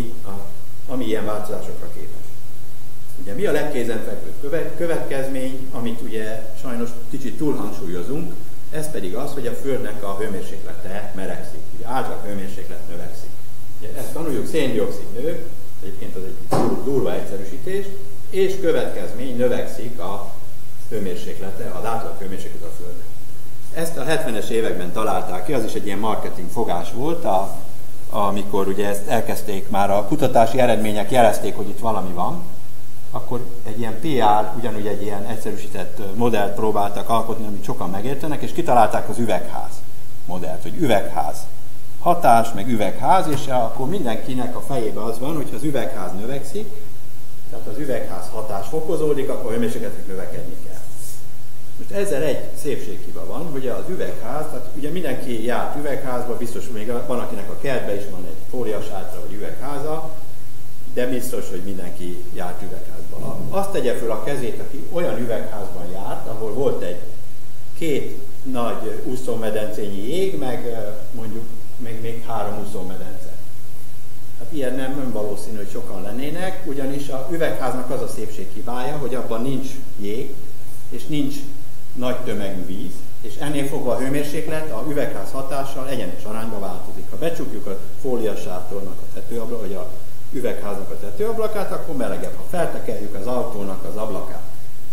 Speaker 1: ami ilyen változásokra képes. Ugye mi a legkézenfekvőbb következmény, amit ugye sajnos kicsit túlhangsúlyozunk, ez pedig az, hogy a Földnek a hőmérséklete melegszik, ugye átlag hőmérséklet növekszik. Ugye ezt tanuljuk, széndioxid nő, egyébként az egy durva egyszerűsítés, és következmény növekszik a hőmérséklete, az átlag hőmérséklet a Földnek. Ezt a 70-es években találták ki, az is egy ilyen marketing fogás volt, amikor ugye ezt elkezdték, már a kutatási eredmények jelezték, hogy itt valami van, akkor egy ilyen PR, ugyanúgy egy ilyen egyszerűsített modellt próbáltak alkotni, amit sokan megértenek, és kitalálták az üvegház modellt, hogy üvegház hatás, meg üvegház, és akkor mindenkinek a fejében az van, hogy ha az üvegház növekszik, tehát az üvegház hatás fokozódik, akkor a hőmérsékletnek növekedni kell. Most ezzel egy szépséghiba van, hogy az üvegház, tehát ugye mindenki járt üvegházba, biztos még van, akinek a kertben is van egy fóliasátra vagy üvegháza, de biztos, hogy mindenki járt üvegházba. Azt tegye föl a kezét, aki olyan üvegházban járt, ahol volt egy 2 nagy úszómedencényi jég, meg mondjuk még 3 úszómedence. Hát ilyen nem valószínű, hogy sokan lennének, ugyanis a üvegháznak az a szépséghibája, hogy abban nincs jég, és nincs nagy tömegű víz, és ennél fogva a hőmérséklet a üvegház hatással egyenes arányba változik. Ha becsukjuk a fóliasátornak a tetőablakát, vagy a üvegháznak a tetőablakát, akkor melegebb. Ha feltekerjük az autónak az ablakát,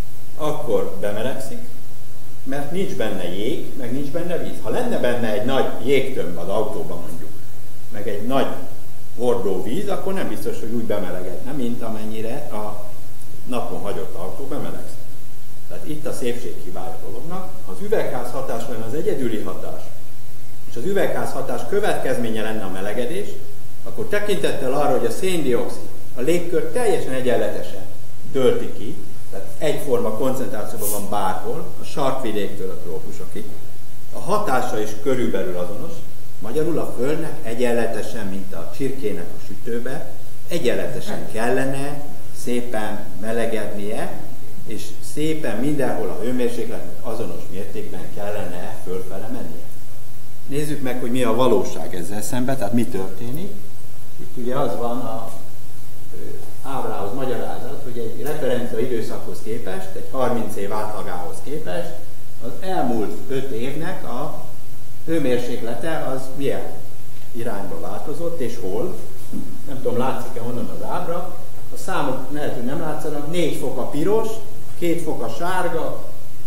Speaker 1: akkor bemelegszik, mert nincs benne jég, meg nincs benne víz. Ha lenne benne egy nagy jégtömb az autóban mondjuk, meg egy nagy hordó víz, akkor nem biztos, hogy úgy bemelegedne, mint amennyire a napon hagyott autó bemelegszik. Tehát Tehát itt a szépséghibája a dolognak. Ha az üvegházhatás lenne az egyedüli hatás, és az üvegházhatás következménye lenne a melegedés, akkor tekintettel arra, hogy a széndioxid a légkör teljesen egyenletesen tölti ki, tehát egyforma koncentrációban van bárhol, a sarkvidéktől a trópusokig, a hatása is körülbelül azonos, magyarul a Földnek egyenletesen, mint a csirkének a sütőbe, egyenletesen kellene szépen melegednie, és szépen mindenhol a hőmérsékletnek azonos mértékben kellene fölfele mennie. Nézzük meg, hogy mi a valóság ezzel szemben, tehát mi történik. Itt ugye az van a ábrához magyarázat, hogy egy referencia időszakhoz képest, egy 30 év átlagához képest, az elmúlt 5 évnek a hőmérséklete az milyen irányba változott, és hol. Nem tudom, látszik-e onnan az ábra. A számok lehet, hogy nem látszanak. 4 fok a piros, 2 fok a sárga,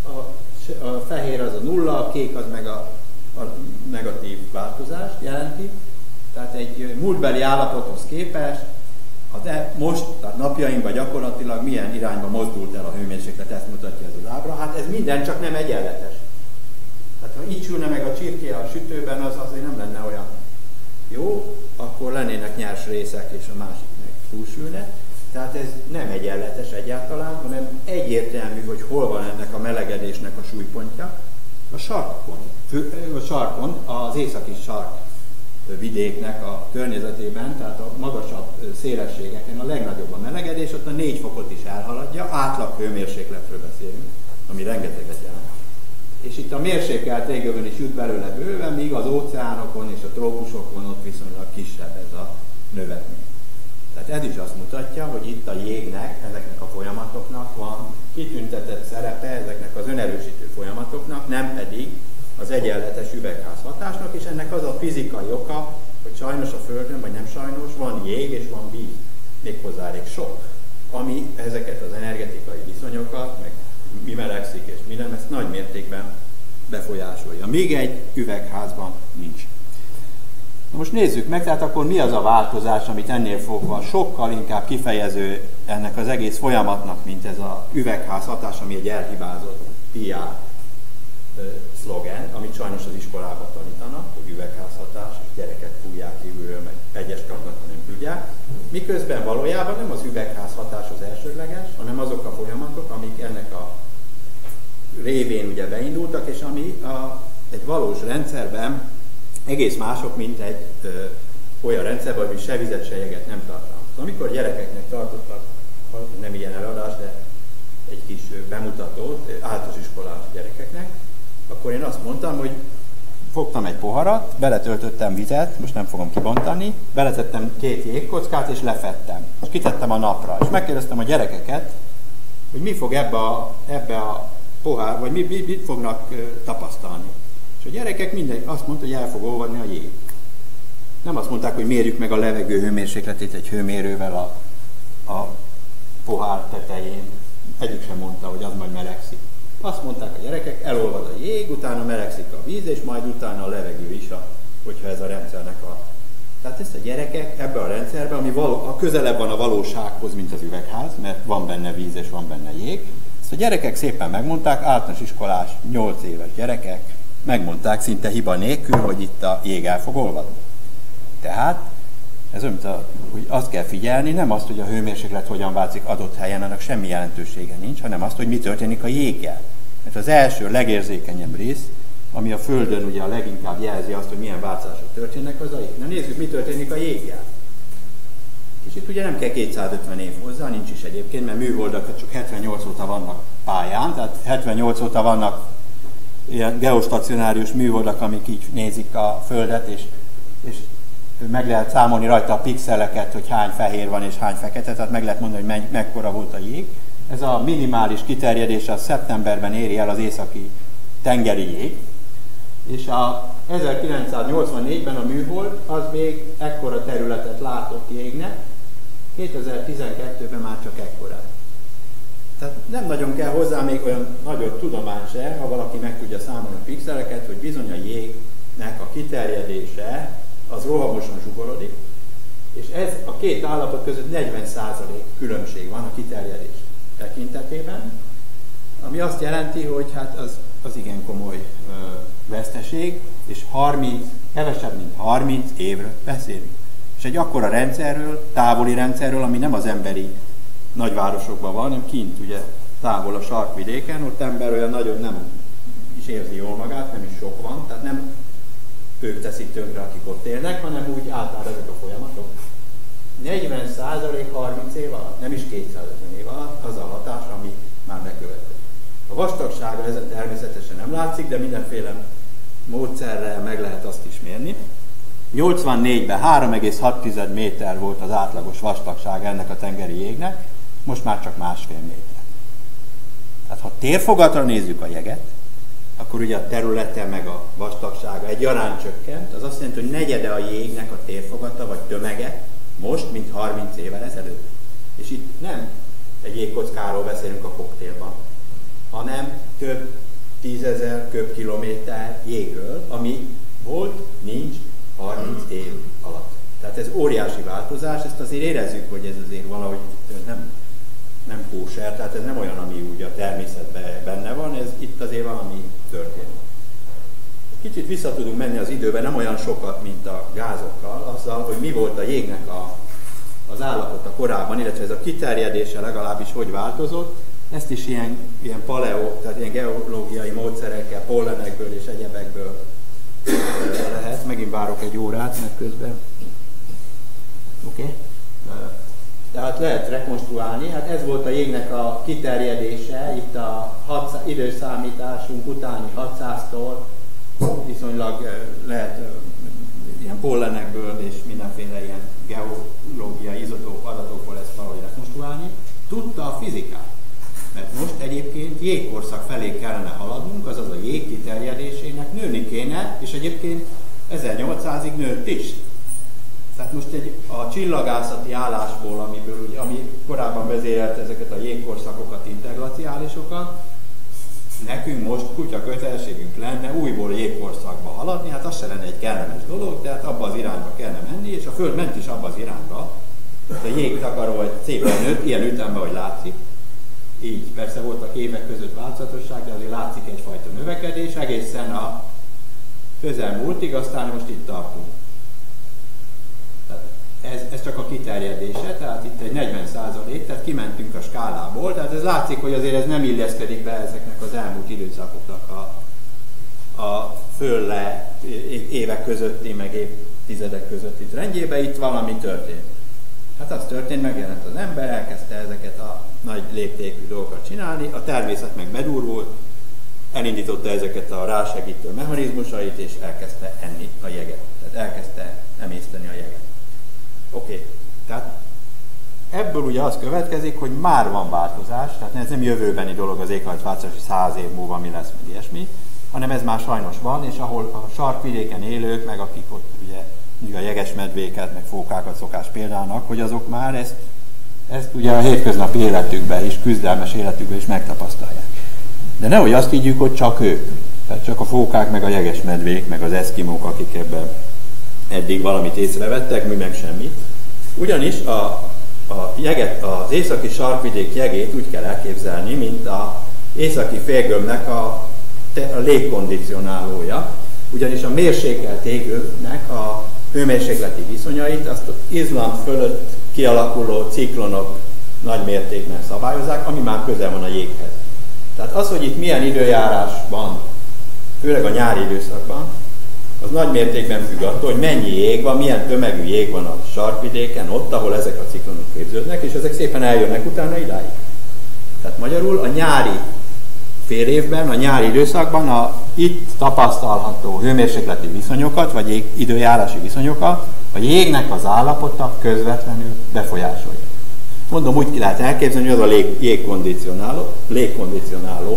Speaker 1: a fehér az a 0, a kék az meg a negatív változást jelenti. Tehát egy múltbeli állapothoz képest, de most, tehát napjainkban gyakorlatilag milyen irányba mozdult el a hőmérséklet, ezt mutatja ez az ábra. Hát ez minden csak nem egyenletes. Tehát ha így sülne meg a csirké a sütőben, az azért nem lenne olyan jó, akkor lennének nyers részek, és a másik meg túlsülne. Tehát ez nem egyenletes egyáltalán, hanem egyértelmű, hogy hol van ennek a melegedésnek a súlypontja. A sarkon, az északi sark vidéknek a környezetében, tehát a magasabb szélességeken a legnagyobb a melegedés, ott a 4 fokot is elhaladja, átlag hőmérsékletről beszélünk, ami rengeteget jelent. És itt a mérsékelt égövön is jut belőle bőven, míg az óceánokon és a trópusokon ott viszonylag kisebb ez a növekmény. Tehát ez is azt mutatja, hogy itt a jégnek, ezeknek a folyamatoknak van kitüntetett szerepe, ezeknek az önerősítő folyamatoknak, nem pedig az egyenletes üvegházhatásnak, és ennek az a fizikai oka, hogy sajnos a Földön, vagy nem sajnos, van jég és van víz, méghozzá elég sok, ami ezeket az energetikai viszonyokat, meg mi melegszik és mi nem, ezt nagy mértékben befolyásolja. Még egy üvegházban nincs. Na most nézzük meg, tehát akkor mi az a változás, amit ennél fogva sokkal inkább kifejező ennek az egész folyamatnak, mint ez az üvegházhatás, ami egy elhibázott PR szlogen, amit sajnos az iskolában tanítanak, hogy üvegházhatás, és gyerekek fújják kívülről, meg egyes kapnak, ha nem tudják. Miközben valójában nem az üvegházhatás az elsődleges, hanem azok a folyamatok, amik ennek a révén ugye beindultak, és ami egy valós rendszerben egész mások, mint egy olyan rendszerben, ami se vizet, se jeget nem tartalmaz. Amikor gyerekeknek tartottak, nem ilyen előadás, de egy kis bemutatót általános iskolás gyerekeknek, akkor én azt mondtam, hogy fogtam egy poharat, beletöltöttem vizet, most nem fogom kibontani, beletettem 2 jégkockát és lefettem. És kitettem a napra, és megkérdeztem a gyerekeket, hogy mi fog ebbe a pohár, vagy mit fognak tapasztalni. És a gyerekek mindenki azt mondta, hogy el fog olvadni a jég. Nem azt mondták, hogy mérjük meg a levegő hőmérsékletét egy hőmérővel a pohár tetején. Egyik sem mondta, hogy az majd melegszik. Azt mondták a gyerekek, elolvad a jég, utána melegszik a víz, és majd utána a levegő is, hogyha ez a rendszernek a... Tehát ezt a gyerekek ebbe a rendszerbe, ami közelebb van a valósághoz, mint az üvegház, mert van benne víz és van benne jég, ezt a gyerekek szépen megmondták, általános iskolás, 8 éves gyerekek, megmondták szinte hiba nélkül, hogy itt a jég el fog olvadni. Tehát ez olyan, hogy azt kell figyelni, nem azt, hogy a hőmérséklet hogyan változik adott helyen, annak semmi jelentősége nincs, hanem azt, hogy mi történik a jéggel. Mert az első, legérzékenyebb rész, ami a Földön ugye a leginkább jelzi azt, hogy milyen változások történnek, az a jég. Na nézzük, mi történik a jéggel. És itt ugye nem kell 250 év hozzá, nincs is egyébként, mert műholdak csak 78 óta vannak pályán, tehát 78 óta vannak ilyen geostacionárius műholdak, amik így nézik a Földet, és meg lehet számolni rajta a pixeleket, hogy hány fehér van és hány fekete, tehát meg lehet mondani, hogy mekkora volt a jég. Ez a minimális kiterjedés a szeptemberben éri el az északi tengeri jég, és a 1984-ben a műhold az még ekkora területet látott jégnek, 2012-ben már csak ekkorát. Tehát nem nagyon kell hozzá még olyan nagyobb tudomány se, ha valaki meg tudja számolni a pixeleket, hogy bizony a jégnek a kiterjedése az rohamosan zsugorodik, és ez a két állapot között 40% különbség van a kiterjedés tekintetében. A Ami azt jelenti, hogy hát az igen komoly veszteség, és kevesebb, mint 30 évről beszélünk. És egy akkora rendszerről, távoli rendszerről, ami nem az emberi nagyvárosokban van, hanem kint ugye távol a sarkvidéken, ott ember olyan nagyon nem is érzi jól magát, nem is sok van, tehát nem ők teszik tönkre, akik ott élnek, hanem úgy általában ezek a folyamatok. 40% 30 év alatt, nem is 250 év alatt az a hatás, ami már bekövetkezik. A vastagsága ezen természetesen nem látszik, de mindenféle módszerrel meg lehet azt is mérni. 84-ben 3,6 méter volt az átlagos vastagság ennek a tengeri jégnek, most már csak 1,5 méter. Tehát ha térfogatra nézzük a jeget, akkor ugye a területe meg a vastagsága egyaránt csökkent, az azt jelenti, hogy negyede a jégnek a térfogata vagy tömege most, mint 30 évvel ezelőtt. És itt nem egy jégkockáról beszélünk a koktélban, hanem több 10 000 köbkilométer jégről, ami volt, nincs 30 év alatt. Tehát ez óriási változás, ezt azért érezzük, hogy ez azért valahogy nem kóser, tehát ez nem olyan, ami úgy a természetben benne van, ez itt azért valami történik. Kicsit vissza tudunk menni az időben, nem olyan sokat, mint a gázokkal, azzal, hogy mi volt a jégnek az állapota korábban, illetve ez a kiterjedése legalábbis hogy változott. Ezt is ilyen paleo, tehát ilyen geológiai módszerekkel, pollenekből és egyebekből lehet. Megint várok egy órát, mert közben. Oké? Tehát lehet rekonstruálni. Hát ez volt a jégnek a kiterjedése, itt a időszámításunk utáni 600-tól viszonylag lehet ilyen pollenekből és mindenféle ilyen geológiai izotóp adatokból ezt valahogy rekonstruálni. Tudta a fizikát. Mert most egyébként jégkorszak felé kellene haladnunk, azaz a jég kiterjedésének nőni kéne, és egyébként 1800-ig nőtt is. Tehát most a csillagászati állásból, ami korábban vezérelt ezeket a jégkorszakokat, interglaciálisokat, nekünk most kutya kötelességünk lenne újból jégkorszakba haladni, hát az se lenne egy kellemes dolog, tehát abba az irányba kellene menni, és a Föld ment is abba az irányba. A jégtakaró szépen nőtt, ilyen ütemben, hogy látszik. Így, persze voltak évek között változatosság, de azért látszik egyfajta növekedés, egészen a közelmúltig, aztán most itt tartunk. Ez csak a kiterjedése, tehát itt egy 40%, tehát kimentünk a skálából, tehát ez látszik, hogy azért ez nem illeszkedik be ezeknek az elmúlt időszakoknak a föl-le évek közötti, meg évtizedek közötti rendjébe, itt valami történt. Hát az történt, megjelent az ember, elkezdte ezeket a nagy léptékű dolgokat csinálni, a természet meg bedurvult, elindította ezeket a rásegítő mechanizmusait, és elkezdte enni a jeget. Tehát elkezdte emészteni a jeget. Oké. Tehát ebből ugye az következik, hogy már van változás, tehát ez nem jövőbeni dolog az éghajlatváltozás, hogy 100 év múlva mi lesz, meg ilyesmi, hanem ez már sajnos van, és ahol a sarkvidéken élők, meg akik ott ugye a jegesmedvéket, meg fókákat szokás példának, hogy azok már ezt ugye a hétköznapi életükben is, küzdelmes életükben is megtapasztalják. De nehogy azt higgyük, hogy csak ők. Tehát csak a fókák, meg a jegesmedvék, meg az eszkimók, akik ebben eddig valamit észrevettek, mi meg semmit. Ugyanis az északi sarkvidék jegét úgy kell elképzelni, mint az északi félgömbnek a légkondicionálója. Ugyanis a mérsékelt égőnek a hőmérsékleti viszonyait azt az Izland fölött kialakuló ciklonok nagy mértékben szabályozzák, ami már közel van a jéghez. Tehát az, hogy itt milyen időjárás van, főleg a nyári időszakban, az nagy mértékben függ attól, hogy mennyi jég van, milyen tömegű jég van a sarkvidéken, ott, ahol ezek a ciklonok képződnek, és ezek szépen eljönnek utána idáig. Tehát magyarul a nyári fél évben, a nyári időszakban a itt tapasztalható hőmérsékleti viszonyokat, vagy időjárási viszonyokat a jégnek az állapota közvetlenül befolyásolja. Mondom, úgy ki lehet elképzelni, hogy az a légkondicionáló,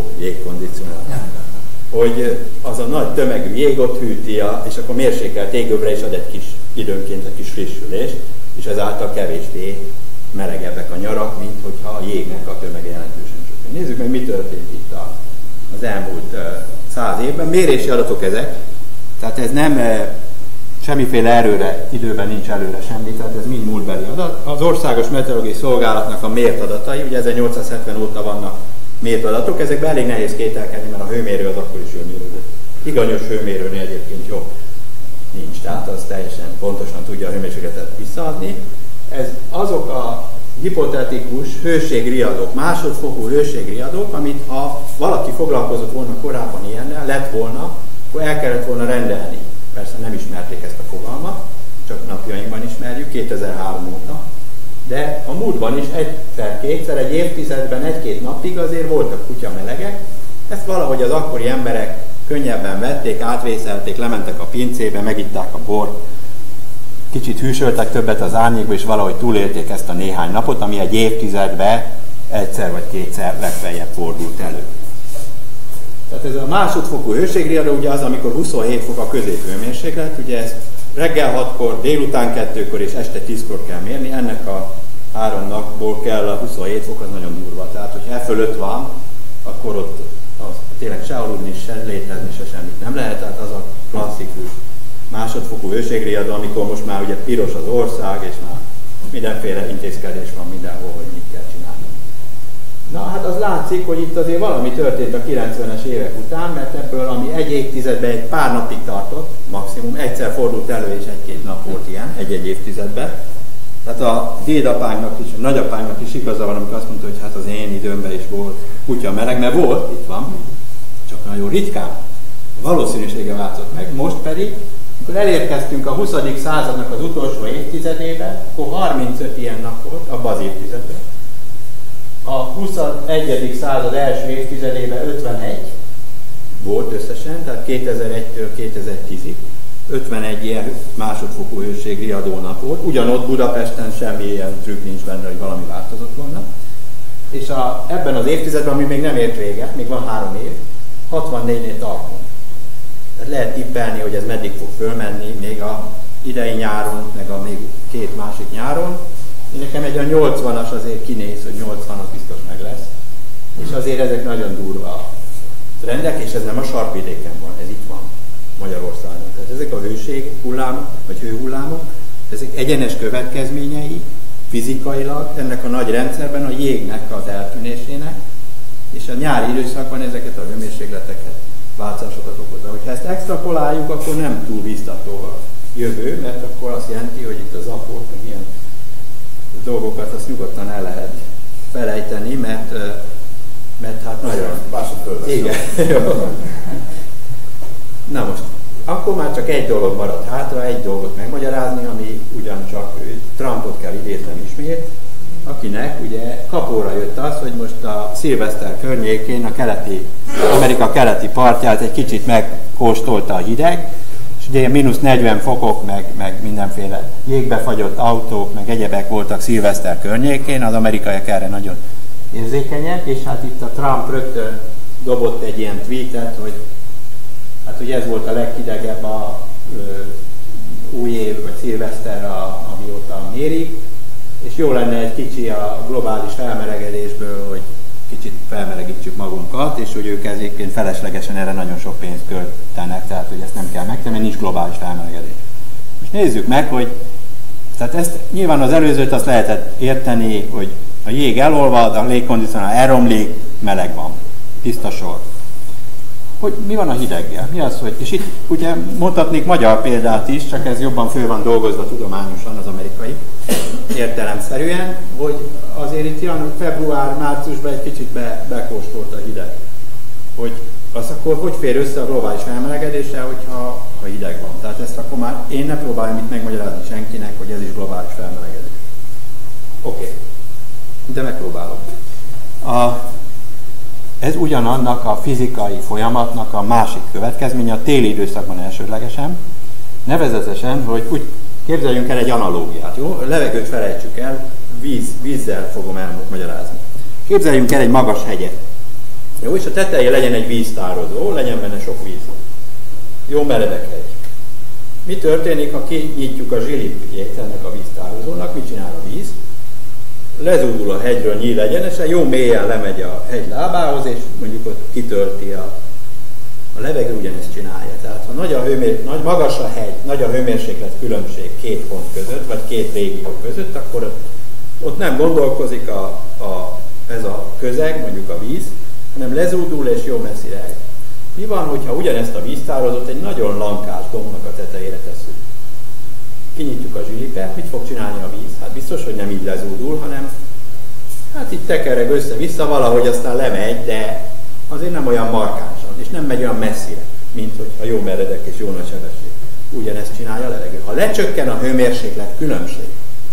Speaker 1: hogy az a nagy tömegű jég ott hűti, és akkor mérsékelt égövre is ad egy kis időnként egy kis frissülést, és ezáltal kevésbé melegebbek a nyarak, mint hogyha a jégnek a tömege jelentősen csökken. Nézzük meg, mi történt itt az elmúlt 100 évben. Mérési adatok ezek, tehát ez nem semmiféle időben nincs előre semmi, tehát ez mind múltbeli adat. Az Országos Meteorológiai Szolgálatnak a mért adatai, ugye 1870 óta vannak mérőadatok, ezekben elég nehéz kételkedni, mert a hőmérő az akkor is jól mérődött. Higanyos hőmérőnél egyébként jobb nincs, tehát az teljesen pontosan tudja a hőmérsékletet visszaadni. Ez azok a hipotetikus hőségriadók, másodfokú hőségriadók, amit ha valaki foglalkozott volna korábban ilyennel, lett volna, akkor el kellett volna rendelni. Persze nem ismerték ezt a fogalmat, csak napjainkban ismerjük, 2003 óta. De a múltban is egyszer-kétszer, egy évtizedben, egy-két napig azért voltak kutyamelegek. Ezt valahogy az akkori emberek könnyebben vették, átvészelték, lementek a pincébe, megitták a bort, kicsit hűsöltek többet az árnyékba, és valahogy túlélték ezt a néhány napot, ami egy évtizedben egyszer vagy kétszer legfeljebb fordult elő. Tehát ez a másodfokú hőségriadó ugye az, amikor 27 fok a középhőmérséklet, ugye ezt reggel 6-kor, délután 2-kor és este 10-kor kell mérni, ennek a 3 napból kell a 27 fok, az nagyon durva. Tehát, hogy e fölött van, akkor ott tényleg se aludni, se létezni, se semmit nem lehet, tehát az a klasszikus másodfokú hőségriadó, amikor most már ugye piros az ország, és már mindenféle intézkedés van mindenhol, hogy mit kell csinálni. Na hát az látszik, hogy itt azért valami történt a 90-es évek után, mert ebből, ami egy évtizedben egy pár napig tartott, maximum, egyszer fordult elő, és egy-két nap volt ilyen, egy-egy évtizedben. Tehát a dédapánknak is, a nagyapánknak is igaza van, amikor azt mondta, hogy hát az én időmben is volt kutya meleg, mert volt, itt van, csak nagyon ritkán. A valószínűsége változott meg, most pedig, amikor elérkeztünk a 20. századnak az utolsó évtizedébe, akkor 35 ilyen nap volt abban az évtizedben. A 21. század első évtizedében 51 volt összesen, tehát 2001-től 2010-ig. 51 ilyen másodfokú hőségriadó nap volt. Ugyanott Budapesten semmi ilyen trükk nincs benne, hogy valami változott volna. És ebben az évtizedben, ami még nem ért véget, még van 3 év, 64-nél tartunk. Tehát lehet tippelni, hogy ez meddig fog fölmenni, még a idei nyáron, meg a még 2 másik nyáron. Én nekem egy a 80-as azért kinéz, hogy 80 az biztos meg lesz. És azért ezek nagyon durva trendek, és ez nem a sarkvidéken van, ez itt van Magyarországon. Tehát ezek a hőséghullámok, vagy hőhullámok, ezek egyenes következményei fizikailag ennek a nagy rendszerben a jégnek az eltűnésének, és a nyári időszakban ezeket a hőmérsékleteket, változásokat okozza. Hogyha ezt extrapoláljuk, akkor nem túl biztató a jövő, mert akkor azt jelenti, hogy itt az apót, meg ilyen dolgokat azt nyugodtan el lehet felejteni, mert hát nagyon... Igen. Na most, akkor már csak egy dolog maradt hátra, egy dolgot megmagyarázni, ami ugyancsak Trumpot kell idéznem ismét, akinek ugye kapóra jött az, hogy most a szilveszter környékén Amerika keleti partját egy kicsit megkóstolta a hideg, és ugye mínusz 40 fokok, meg mindenféle jégbefagyott autók, meg egyebek voltak szilveszter környékén, az amerikaiak erre nagyon érzékenyek, és hát itt a Trump rögtön dobott egy ilyen tweetet, hogy hát ugye ez volt a leghidegebb a új év, vagy szilveszter, amióta mérik, és jó lenne egy kicsi a globális felmelegedésből, hogy kicsit felmelegítsük magunkat, és hogy ők ezért feleslegesen erre nagyon sok pénzt költenek, tehát hogy ezt nem kell megtenni, nincs globális felmelegedés. Most nézzük meg, hogy tehát ezt nyilván az előzőt azt lehetett érteni, hogy a jég elolvad, a légkondicionál elromlik, meleg van, tiszta sor. Hogy mi van a hideggel? Mi az, hogy, és itt ugye mondhatnék magyar példát is, csak ez jobban föl van dolgozva tudományosan az amerikai értelemszerűen, hogy azért itt február-márciusban egy kicsit bekóstolt a hideg. Hogy az akkor hogy fér össze a globális felmelegedéssel, hogyha hideg van. Tehát ezt akkor már én ne próbáljam itt megmagyarázni senkinek, hogy ez is globális felmelegedés. Oké. De megpróbálom. Ez ugyanannak a fizikai folyamatnak a másik következménye, a téli időszakban elsődlegesen, nevezetesen, hogy úgy képzeljünk el egy analógiát, jó? A levegőt felejtsük el, vízzel fogom elmagyarázni. Képzeljünk el egy magas hegyet. Jó, és a tetején legyen egy víztározó, legyen benne sok víz. Jó meredek hegy. Mi történik, ha kinyitjuk a zsilipjét ennek a víztározónak? Mit csinál a víz? Lezúdul a hegyről nyíl egyenesen, jó mélyen lemegy a hegy lábához, és mondjuk ott kitölti a levegő ugyanezt csinálja. Tehát ha nagy magas a hegy, nagy a hőmérséklet különbség 2 pont között, vagy 2 régió között, akkor ott nem gondolkozik ez a közeg, mondjuk a víz, hanem lezúdul és jó messzire el. Mi van, hogyha ugyanezt a víztározót egy nagyon lankás dombnak a tetejére tesszük? Kinyitjuk a zsilipert, mit fog csinálni a víz? Hát biztos, hogy nem így lezúdul, hanem hát így tekereg össze-vissza, valahogy aztán lemegy, de azért nem olyan markánsan, és nem megy olyan messzire, mint hogyha jó meredek és jó nagy sebesség. Ugyanezt csinálja a levegő. Ha lecsökken a hőmérséklet különbség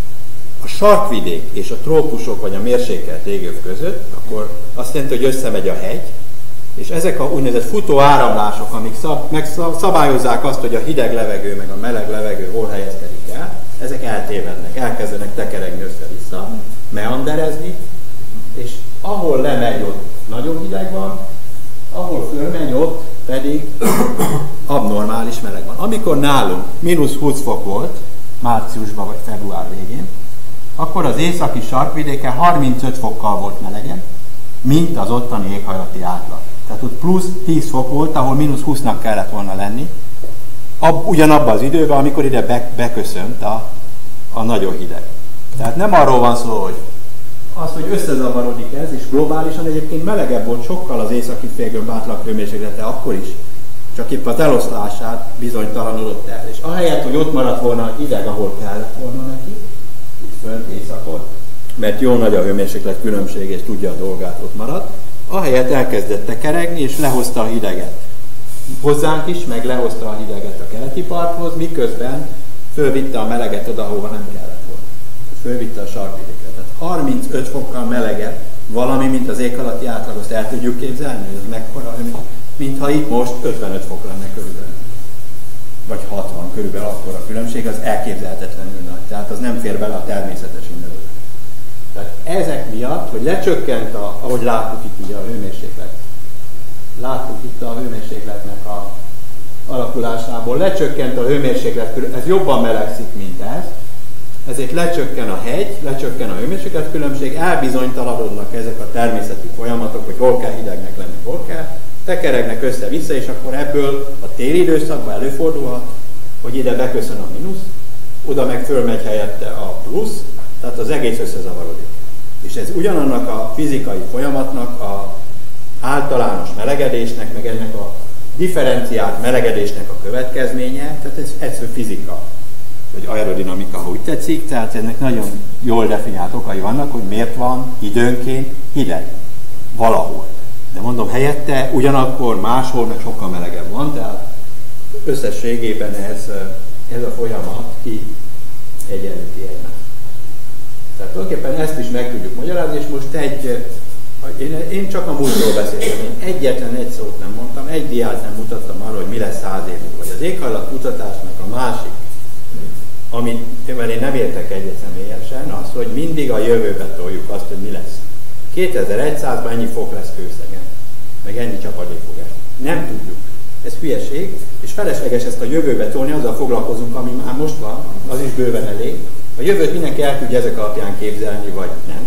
Speaker 1: a sarkvidék és a trópusok vagy a mérsékelt égöv között, akkor azt jelenti, hogy összemegy a hegy, és ezek a úgynevezett futó áramlások, amik szabályozzák azt, hogy a hideg levegő meg a meleg levegő hol helyezkedik el, ezek eltévednek, elkezdenek tekeregni össze-vissza, meanderezni, és ahol lemegy, ott nagyon hideg van, ahol fölmegy, ott pedig abnormális meleg van. Amikor nálunk -20 fok volt, márciusban vagy február végén, akkor az északi sarkvidéken 35 fokkal volt melegen, mint az ottani éghajlati átlag. Tehát ott plusz 10 fok volt, ahol -20-nak kellett volna lenni, ugyanabban az időben, amikor ide beköszönt a nagyon hideg. Tehát nem arról van szó, hogy az, hogy összezavarodik ez, és globálisan egyébként melegebb volt sokkal az északi félgömb átlag hőmérséklete akkor is, csak épp az eloszlását bizonytalanodott el. És ahelyett, hogy ott maradt volna a hideg, ahol kellett volna neki, itt fönt északon, mert jó nagy a hőmérséklet különbség, és tudja a dolgát, ott maradt, ahelyett elkezdett tekeregni, és lehozta a hideget. Hozzánk is, meg lehozta a hideget a keleti parthoz, miközben fölvitte a meleget oda, ahova nem kellett volna. Fölvitte a sarkvidékre. Tehát 35 fokkal melegebb valami, mint az ég alatti átlag, azt el tudjuk képzelni, hogy ez mekkora, mintha itt most 55 fok lenne körülbelül. Vagy 60 körülbelül akkor a különbség, az elképzelhetetlenül nagy. Tehát az nem fér bele a természetes ingerőbe. Tehát ezek miatt, hogy lecsökkent, ahogy láttuk itt így a hőmérséklet, láttuk itt a hőmérsékletnek a alakulásából, lecsökkent a hőmérséklet, ez jobban melegszik, mint ez, ezért lecsökken a hegy, lecsökken a hőmérséklet különbség, elbizonytalanodnak ezek a természeti folyamatok, hogy hol kell hidegnek lenni, hol kell, tekeregnek össze-vissza, és akkor ebből a téli időszakban előfordulhat, hogy ide beköszön a mínusz, oda meg fölmegy helyette a plusz, tehát az egész összezavarodik. És ez ugyanannak a fizikai folyamatnak, a általános melegedésnek, meg ennek a differenciált melegedésnek a következménye, tehát ez egyszerű fizika, vagy aerodinamika, ha úgy tetszik, tehát ennek nagyon jól definiált okai vannak, hogy miért van időnként hideg valahol. De mondom, helyette ugyanakkor máshol meg sokkal melegebb van, tehát összességében ez a folyamat egyenlíti egymást. Tehát tulajdonképpen ezt is meg tudjuk magyarázni, és most én csak a múltról beszéltem, én egyetlen egy szót nem mondtam, egy diát nem mutattam arra, hogy mi lesz 100 év múlva. Vagy az éghajlatkutatásnak a másik, amivel én nem értek egyet személyesen, az, hogy mindig a jövőbe toljuk azt, hogy mi lesz. 2100-ban ennyi fok lesz Kőszegen, meg ennyi csapadék fog esni. Nem tudjuk. Ez hülyeség, és felesleges ezt a jövőbe tolni, azzal foglalkozunk, ami már most van, az is bőven elég. A jövőt mindenki el tudja ezek alapján képzelni, vagy nem.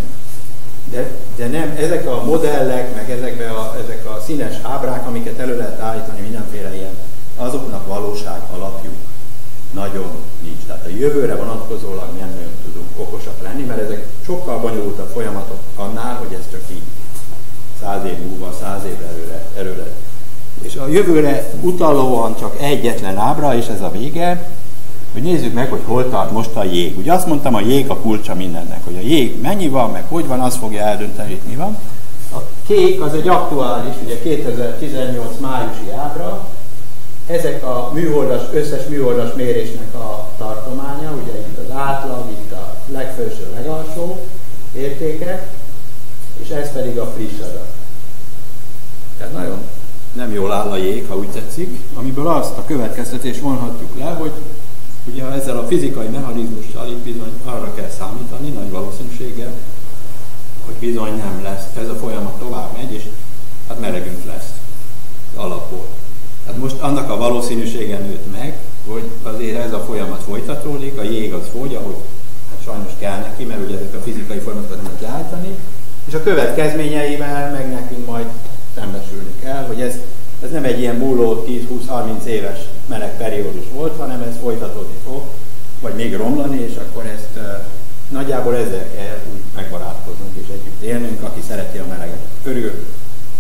Speaker 1: De nem, ezek a modellek, meg ezek a színes ábrák, amiket elő lehet állítani, mindenféle ilyen, azoknak valóság alapjuk nagyon nincs. Tehát a jövőre vonatkozólag nem nagyon tudunk okosak lenni, mert ezek sokkal bonyolultabb folyamatok annál, hogy ez csak így 100 év múlva, 100 évre előre. És a jövőre utalóan csak egyetlen ábra, és ez a vége, hogy nézzük meg, hogy hol tart most a jég. Ugye azt mondtam, a jég a kulcsa mindennek, hogy a jég mennyi van, meg hogy van, az fogja eldönteni, hogy mi van. A kék az egy aktuális, ugye 2018 májusi ábra, ezek a összes műholdas mérésnek a tartománya, ugye itt az átlag, itt a legfelső, legalsó értékek, és ez pedig a friss adat. Tehát nagyon nem jól áll a jég, ha úgy tetszik, amiből azt a következtetést vonhatjuk le, hogy ugye ezzel a fizikai mechanizmussal itt bizony arra kell számítani, nagy valószínűséggel, hogy bizony nem lesz. Ez a folyamat tovább megy, és hát melegünk lesz alapból. Hát most annak a valószínűsége nőtt meg, hogy azért ez a folyamat folytatódik, a jég az fogy, ahogy hát sajnos kell neki, mert ugye ezek a fizikai folyamatokat nem lehet állítani, és a következményeivel meg nekünk majd szembesülni kell, hogy ez nem egy ilyen múló 10-20-30 éves meleg periódus volt, hanem ez folytatódni fog, vagy még romlani, és akkor ezt nagyjából ezzel kell úgy megbarátkoznunk és együtt élnünk, aki szereti a meleget körül,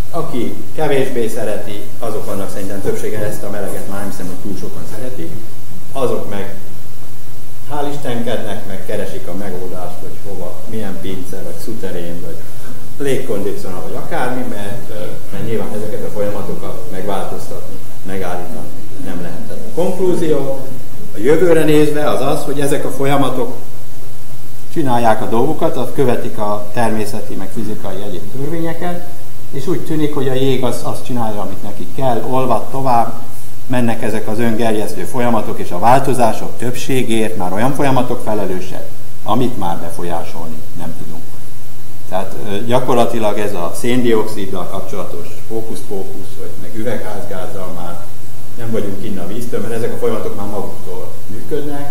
Speaker 1: Aki kevésbé szereti, azok vannak szerintem többsége, ezt a meleget már nem hiszem, hogy túl sokan szeretik, azok meg hál' Istenkednek, meg keresik a megoldást, hogy hova, milyen pince, vagy szuterén, vagy légkondicionál, vagy akármi, mert nyilván ezeket a folyamatokat megváltoztatni, megállítani nem lehet. Tehát a konklúzió a jövőre nézve az az, hogy ezek a folyamatok csinálják a dolgukat, az követik a természeti, meg fizikai egyéb törvényeket, és úgy tűnik, hogy a jég azt csinálja, amit neki kell, olvad tovább, mennek ezek az öngerjesztő folyamatok, és a változások többségért már olyan folyamatok felelősek, amit már befolyásolni nem tudunk. Tehát gyakorlatilag ez a széndioxiddal kapcsolatos hókusz-pókusz, vagy meg üvegházgázzal már nem vagyunk kinn a víztől, mert ezek a folyamatok már maguktól működnek,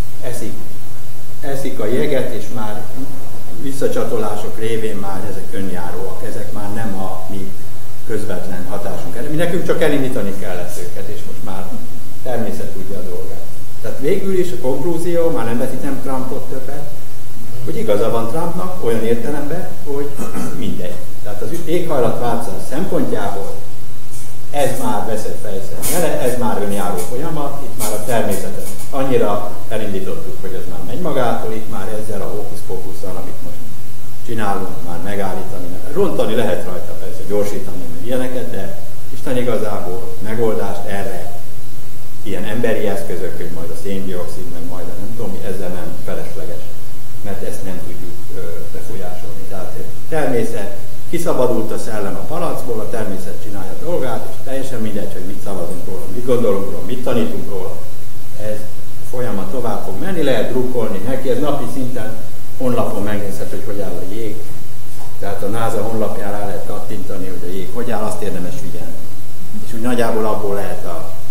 Speaker 1: eszik a jeget, és már visszacsatolások révén már ezek önjáróak, ezek már nem a mi közvetlen hatásunk. Mi nekünk csak elindítani kellett őket, és most már természet tudja a dolgát. Tehát végül is a konklúzió, már nem vetítem Trumpot többet, hogy igaza van Trumpnak olyan értelemben, hogy mindegy. Tehát az éghajlatváltozás szempontjából ez már veszett fejszer, ez már önjáró folyamat, itt már a természetet annyira elindítottuk, hogy ez már megy magától, itt már ezzel a hókusz-pókusszal, amit most csinálunk, már megállítani, rontani lehet rajta, persze gyorsítani, meg ilyeneket, de Isten igazából megoldást erre, ilyen emberi eszközök, hogy majd a széndioxid, meg majd a nem tudom mi, ezzel nem felesleges, mert ezt nem tudjuk befolyásolni. Tehát természet, kiszabadult a szellem a palackból, a természet csinálja a dolgát, és teljesen mindegy, hogy mit szavazunk róla, mit gondolunk róla, mit tanítunk róla. Ez folyamat tovább fog menni, lehet drukkolni neki, ez napi szinten honlapon megnézhető, hogy áll a jég. Tehát a NASA honlapján rá lehet kattintani, hogy a jég hogy áll, azt érdemes figyelni. És úgy nagyjából abból lehet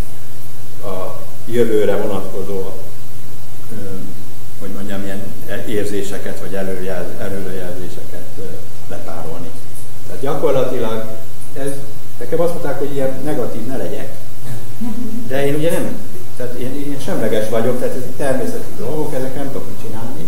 Speaker 1: a jövőre vonatkozó, hogy mondjam, ilyen érzéseket, vagy előrejelzéseket lepárolni. Tehát gyakorlatilag nekem azt mondták, hogy ilyen negatív ne legyek, de én ugye nem, tehát én semleges vagyok, tehát ez természeti dolgok, ezek nem tudok mit csinálni.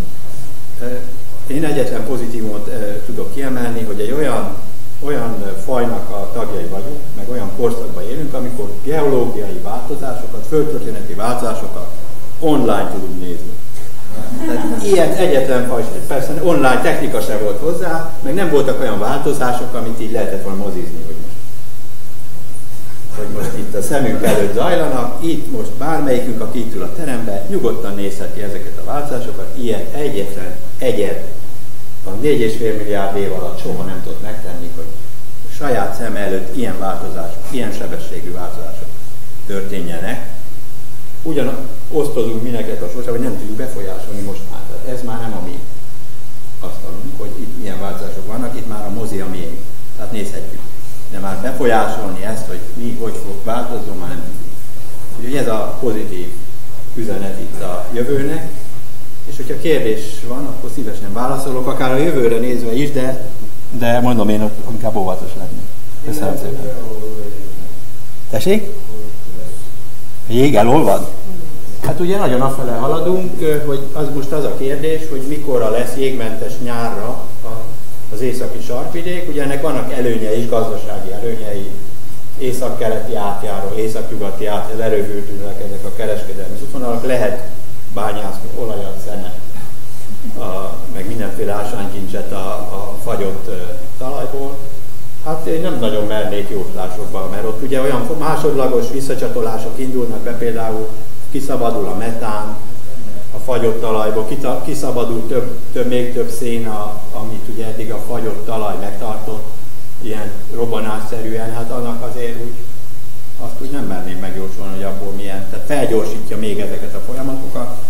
Speaker 1: Én egyetlen pozitívumot tudok kiemelni, hogy egy olyan fajnak a tagjai vagyunk, meg olyan korszakban élünk, amikor geológiai változásokat, földtörténeti változásokat online tudunk nézni. Tehát ilyet egyetlen faj, persze online technika se volt hozzá, meg nem voltak olyan változások, amit így lehetett volna mozizni, hogy most itt a szemünk előtt zajlanak, itt most bármelyikünk, aki itt ül a teremben, nyugodtan nézheti ezeket a változásokat, ilyet egyet a 4,5 milliárd év alatt soha nem tudott megtenni, hogy a saját szem előtt ilyen változások, ilyen sebességű változások történjenek. Ugyan osztozunk mindenket a sorsában, hogy nem tudjuk befolyásolni most már. Tehát ez már nem a mi asztalunk, hogy itt milyen változások vannak, itt már a mozi a miénk. Tehát nézhetjük. De már befolyásolni ezt, hogy mi hogy fog változni, már nem tudjuk. Úgyhogy ez a pozitív üzenet itt a jövőnek, és hogyha kérdés van, akkor szívesen válaszolok, akár a jövőre nézve is, de mondom, én ott inkább óvatos lennék. Köszönöm szépen. Tessék? A jég elolvad? Hát ugye nagyon afele haladunk, hogy most az a kérdés, hogy mikorra lesz jégmentes nyárra az északi sarkvidék. Ugye ennek vannak előnyei is, gazdasági előnyei, észak-keleti átjáró, észak-nyugati átjáró, erőfültűnek ezek a kereskedelmi útvonalak, lehet bányászni olajat, szenet, meg mindenféle ásványkincset a fagyott talajból. Hát én nem nagyon mernék jóslásokba, mert ott ugye olyan másodlagos visszacsatolások indulnak be, például kiszabadul a metán a fagyott talajból, kiszabadul még több szén, amit ugye eddig a fagyott talaj megtartott, ilyen robbanásszerűen, hát annak azért azt úgy nem merném megjósolni, hogy abból milyen, tehát felgyorsítja még ezeket a folyamatokat.